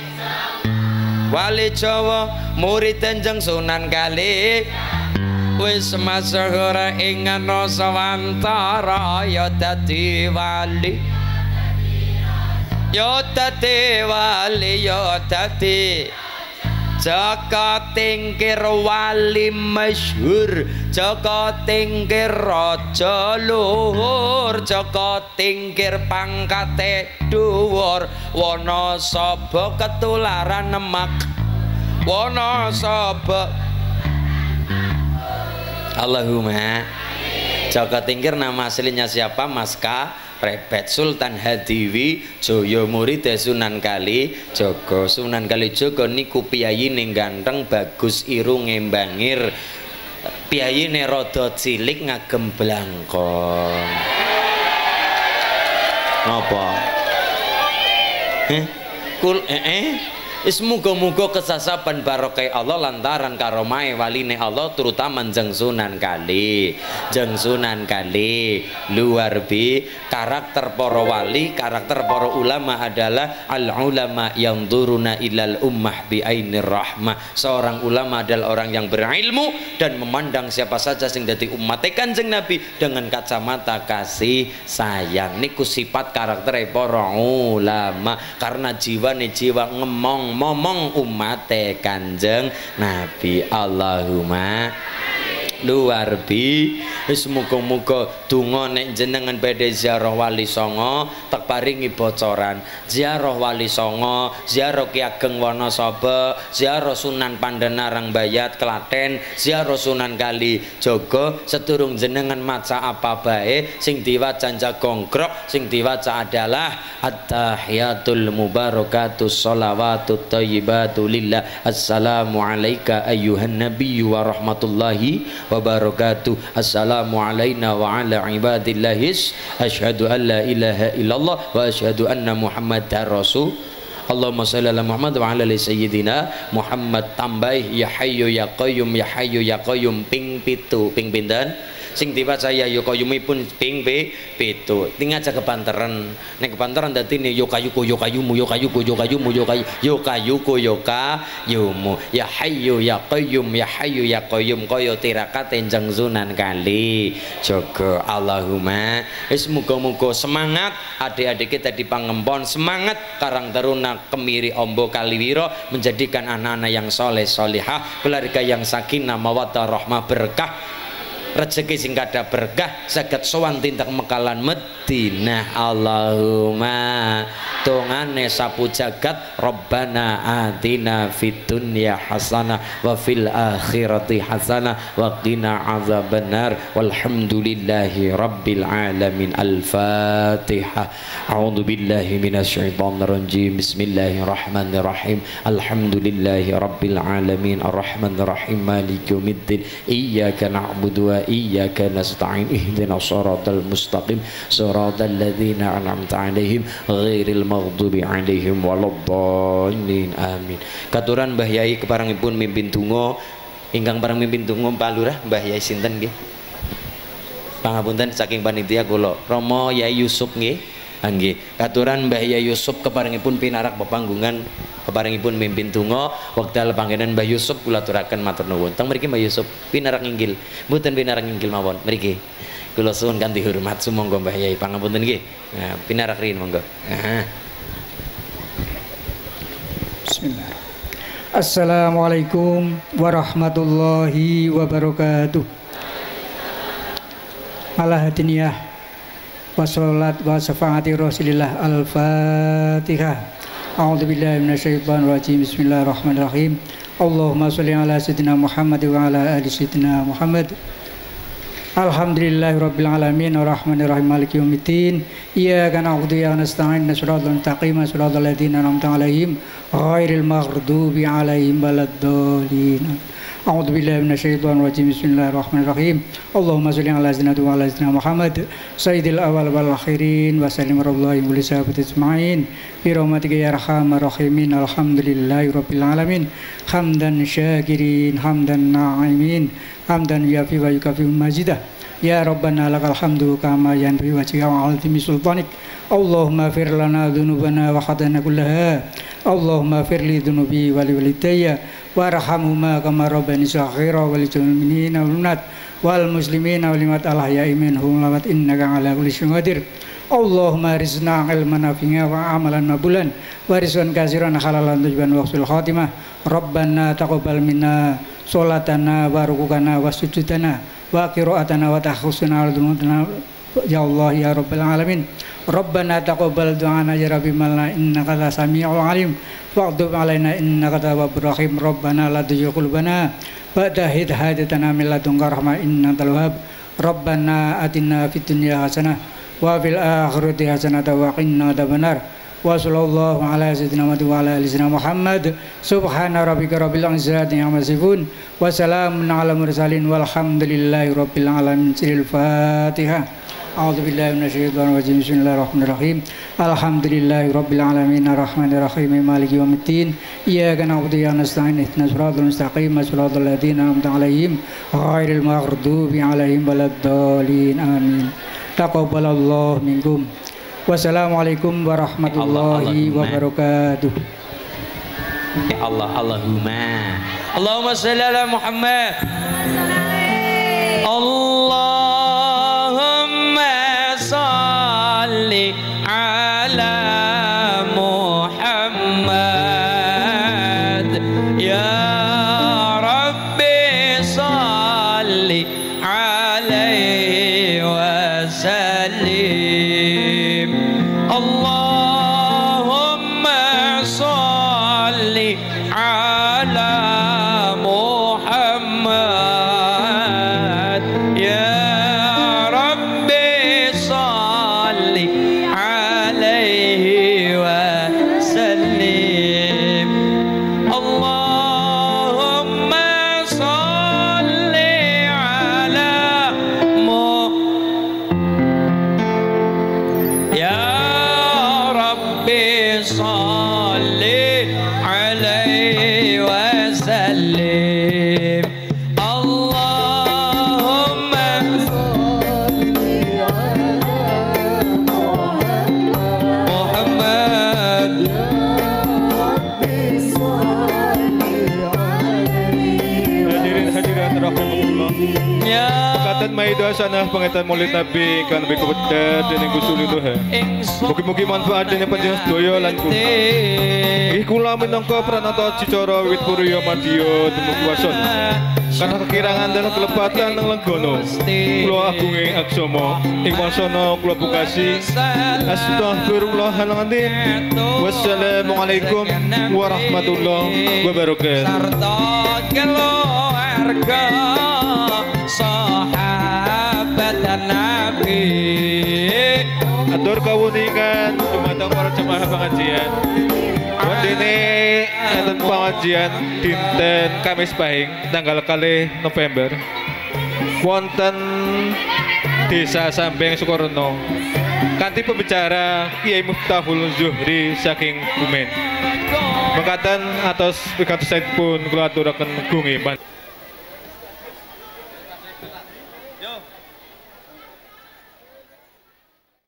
Jawa, murid Kanjeng Sunan Kali, wis masyhur ing Nusantara, ya dadi wali, ya dadi wali, ya dadi Jaka Tingkir wali masyhur, Jaka Tingkir raja luhur, Jaka Tingkir pangkate dhuwur, Wanasaba ketularan nemak, Wanasaba. Allahumma. Jaka Tingkir nama aslinya siapa? Maska Rebet Sultan Hadiwi Joyo murid Sunan Kali Jogo. Sunan Kali Jogo niku piyayine ganteng bagus irunge mbangir, piyayine rada cilik ngagem blangkon. Apa? Wis muga-muga kesasaban barokah Allah lantaran karomahe waline Allah terutama Jeng Sunan Kali. Jeng Sunan Kali luar bi karakter para wali, karakter para ulama adalah al ulama yang duruna ilal ummah bi ainir rahmah. Seorang ulama adalah orang yang berilmu dan memandang siapa saja sing dadi umat Kanjeng Nabi dengan kacamata kasih sayang. Niku sifat karakter para ulama karena jiwane jiwa ngomong umate Kanjeng Nabi. Allahumma luar bi. Wis muga-muga donga nek jenengan badhe ziarah Wali Songo tak paringi bocoran. Ziarah Wali Songo, ziarah Ki Ageng Wanasaba, ziarah Sunan Pandenarang Bayat Klaten, ziarah Sunan Kali Jogo, sedurung jenengan maca apa bae sing diwaca jagongkrok, sing diwaca adalah at-tahiyatul mubarakatus sholawatut thayyibatu lillah. Assalamu alayka ayyuhan nabiyyu wa rahmatullahi wabarakatuh. Assalamu alayna wa ala ibadillahis asyhadu an la ilaha illallah wa asyhadu anna muhammadar rasul. Allahumma shalli ala Muhammad wa ala ali sayyidina Muhammad. Tambah ya hayyu ya qayyum, ya hayyu ya qayyum ping 7. Ping pinten? Sing diwaca ya qayyumipun ping 7. Ting aja kepanteran. Nek kepanteran dadi ne yo kayuku yo kayumu yo kayuku yo kayumu yo kayu yo kayuku yo kayumu. Ya hayyu ya qayyum, ya hayyu ya qayyum kaya tirakat Jeng Sunan Kali Jogo. Allahumma. Wis muga-muga semangat adik-adik kita di Pangempon, semangat Karang Taruna Kemiri Ombo Kaliwiro menjadikan anak-anak yang soleh solihah, keluarga yang sakinah mawaddah rahmah berkah, rezeki sing kada berkah, saged sowan tindak mekalan Madinah. Allahumma tongane sapu jagat Rabbana atina fid dunya hasanah wa fil akhirati hasanah wa qina azabannar walhamdulillahi rabbil alamin. Al-Fatihah. A'udzu billahi minasyaitonir rajim. Bismillahirrahmanirrahim. Alhamdulillahi rabbil alamin arrahmanir rahim maliki yaumiddin iyyaka na'budu wa iyyaka nasta'in ihdinas siratal mustaqim siratal ladzina an'amta 'alaihim ghairil maghdubi 'alaihim waladdallin. Amin. Katuran Mbah Yai keparengipun mimpin donga ingkang pareng mimpin donga Pak Lurah Mbah Yai sinten nggih? Pangapunten saking panitia kula Rama Yai Yusuf nggih. Nggih, katuran Mbah Yai Yusuf keparengipun pinarak pepanggungan keparengipun mimpin donga wekdal panggenan Mbah Yusuf kula aturaken matur nuwun. Teng mriki Mbah Yusuf pinarak inggil. Mboten pinarak inggil mawon mriki. Kula suwun kanthi hormat sumangga Mbah Yai pangapunten nggih. Nah, pinarak riyin monggo. Nah.
Bismillah. Assalamualaikum warahmatullahi wabarakatuh. Ala hadiniyah wassalat wa syafaati Rasulillah. Al-Fatihah. A'udzu billahi minasyaitonir rajim. Bismillahirrahmanirrahim. Allahumma shalli ala sayyidina Muhammad wa ala ali sayyidina Muhammad. Alhamdulillahirabbil alamin arrahmanir rahim maliki yaumiddin. Iyyaka na'budu wa iyyaka nasta'in shiratal mustaqim shiratal ladzina an'amta 'alaihim ghairil maghdubi 'alaihim waladdallin. A'udzu billahi minasyaitonir rajim. Bismillahirrahmanirrahim. Allahumma shalli ala sayyidina wa ala sayyidina Muhammad sayyidil awwal wal akhirin wa sallim rabbana wa li sahabati ajma'in bi rahmatika ya arhamar rahimin. Alhamdulillahirabbil alamin hamdan syakirin hamdan na'imin hamdan yafi wa yukafi majidah. Ya Rabbana lakal hamdu kama yanfi wajhika wa altimi sultanik. Allahumma fir lana dhunubana wa khatana kullaha. Allahumma fir li dhunubi wa li walidayya warhamhuma kama rabbani saghira wa li mu'minina wal mu'minat wal muslimina wal limat al ahya'i minhum lawat innaka ala kulli syai'in qadir. Allahumma rizna ilman nafi'a wa amalan mabulan wa rizqan katsiran halalan tayyiban wa husnul khatimah. Rabbana taqabbal minna sholatana wa rukukana wa sujudana wa qira'atana wa tahusna wa dunutana ya Allah ya rabbal alamin. Rabbana taqabbal du'ana ya rabbi malna innaka la sami'ul alim wa'dub alaina innaka tawwabur rahim. Rabbana la tuzigh qulubana ba'da idh hadaytana min ladunka rahmah innakal wahhab. Rabbana atina fid dunya hasanah wa fil akhirati hasanatan wa qina adzabannar. Wa sallallahu ala sayyidina Muhammad wa ala ali Muhammad. Subhana rabbika rabbil izzati amma yasifun wa salamun ala mursalin walhamdulillahi rabbil alamin. Al-Fatihah. A'udzu billahi minasyaitonir rajim. Bismillahirrahmanirrahim. Alhamdulillahi rabbil alamin arrahmanir rahim maliki yaumiddin. Iyyaka na'budu wa iyyaka nasta'in ihdinas siratal mustaqim siratal ladzina an'amta 'alaihim ghairil maghdubi 'alaihim waladdallin. Amin. Taqabbalallahu minkum. Wassalamualaikum warahmatullahi wabarakatuh.
Allahumma shalli ala Muhammad. Allahumma shalli ala Muhammad. Ya Rabbi shalli alaihi wa sallim. Allahumma shalli ala Muhammad. Ya Rabbi shalli alaihi wa sallim. Allahumma shalli ala Ya Rabbi shalli alaihi wa sallim. Allahumma shalli ala Muhammad.
Hadirin rahimahullah.
Ya
Katan maida sanah pengetan Maulid Nabi kan nabi kebedat dening Gusti Luhur. Mugi-mugi manfaat dening panjenengan sedaya lan kula. Nggih kula minangka pranata Cicara Wit Purya Madya dumugi wasana. Karena kekirangan dan kelepatan nang lenggono. Kula agunging aksama ing wasana kula bungkasi. Astagfirullahaladzim. Wassalamualaikum warahmatullahi wabarakatuh.
Sarta keluarga sahabat Nabi.
Atur kawuningan dumateng para jemaah pengajian. Wondene enten pengajian dinten Kamis Pahing tanggal 2 November wonten Desa Sambeng Sukorno kanthi pembicara Kiai Miftahul Zuhri saking Bumen. Mekaten atos pikantosanipun kula aturaken gunging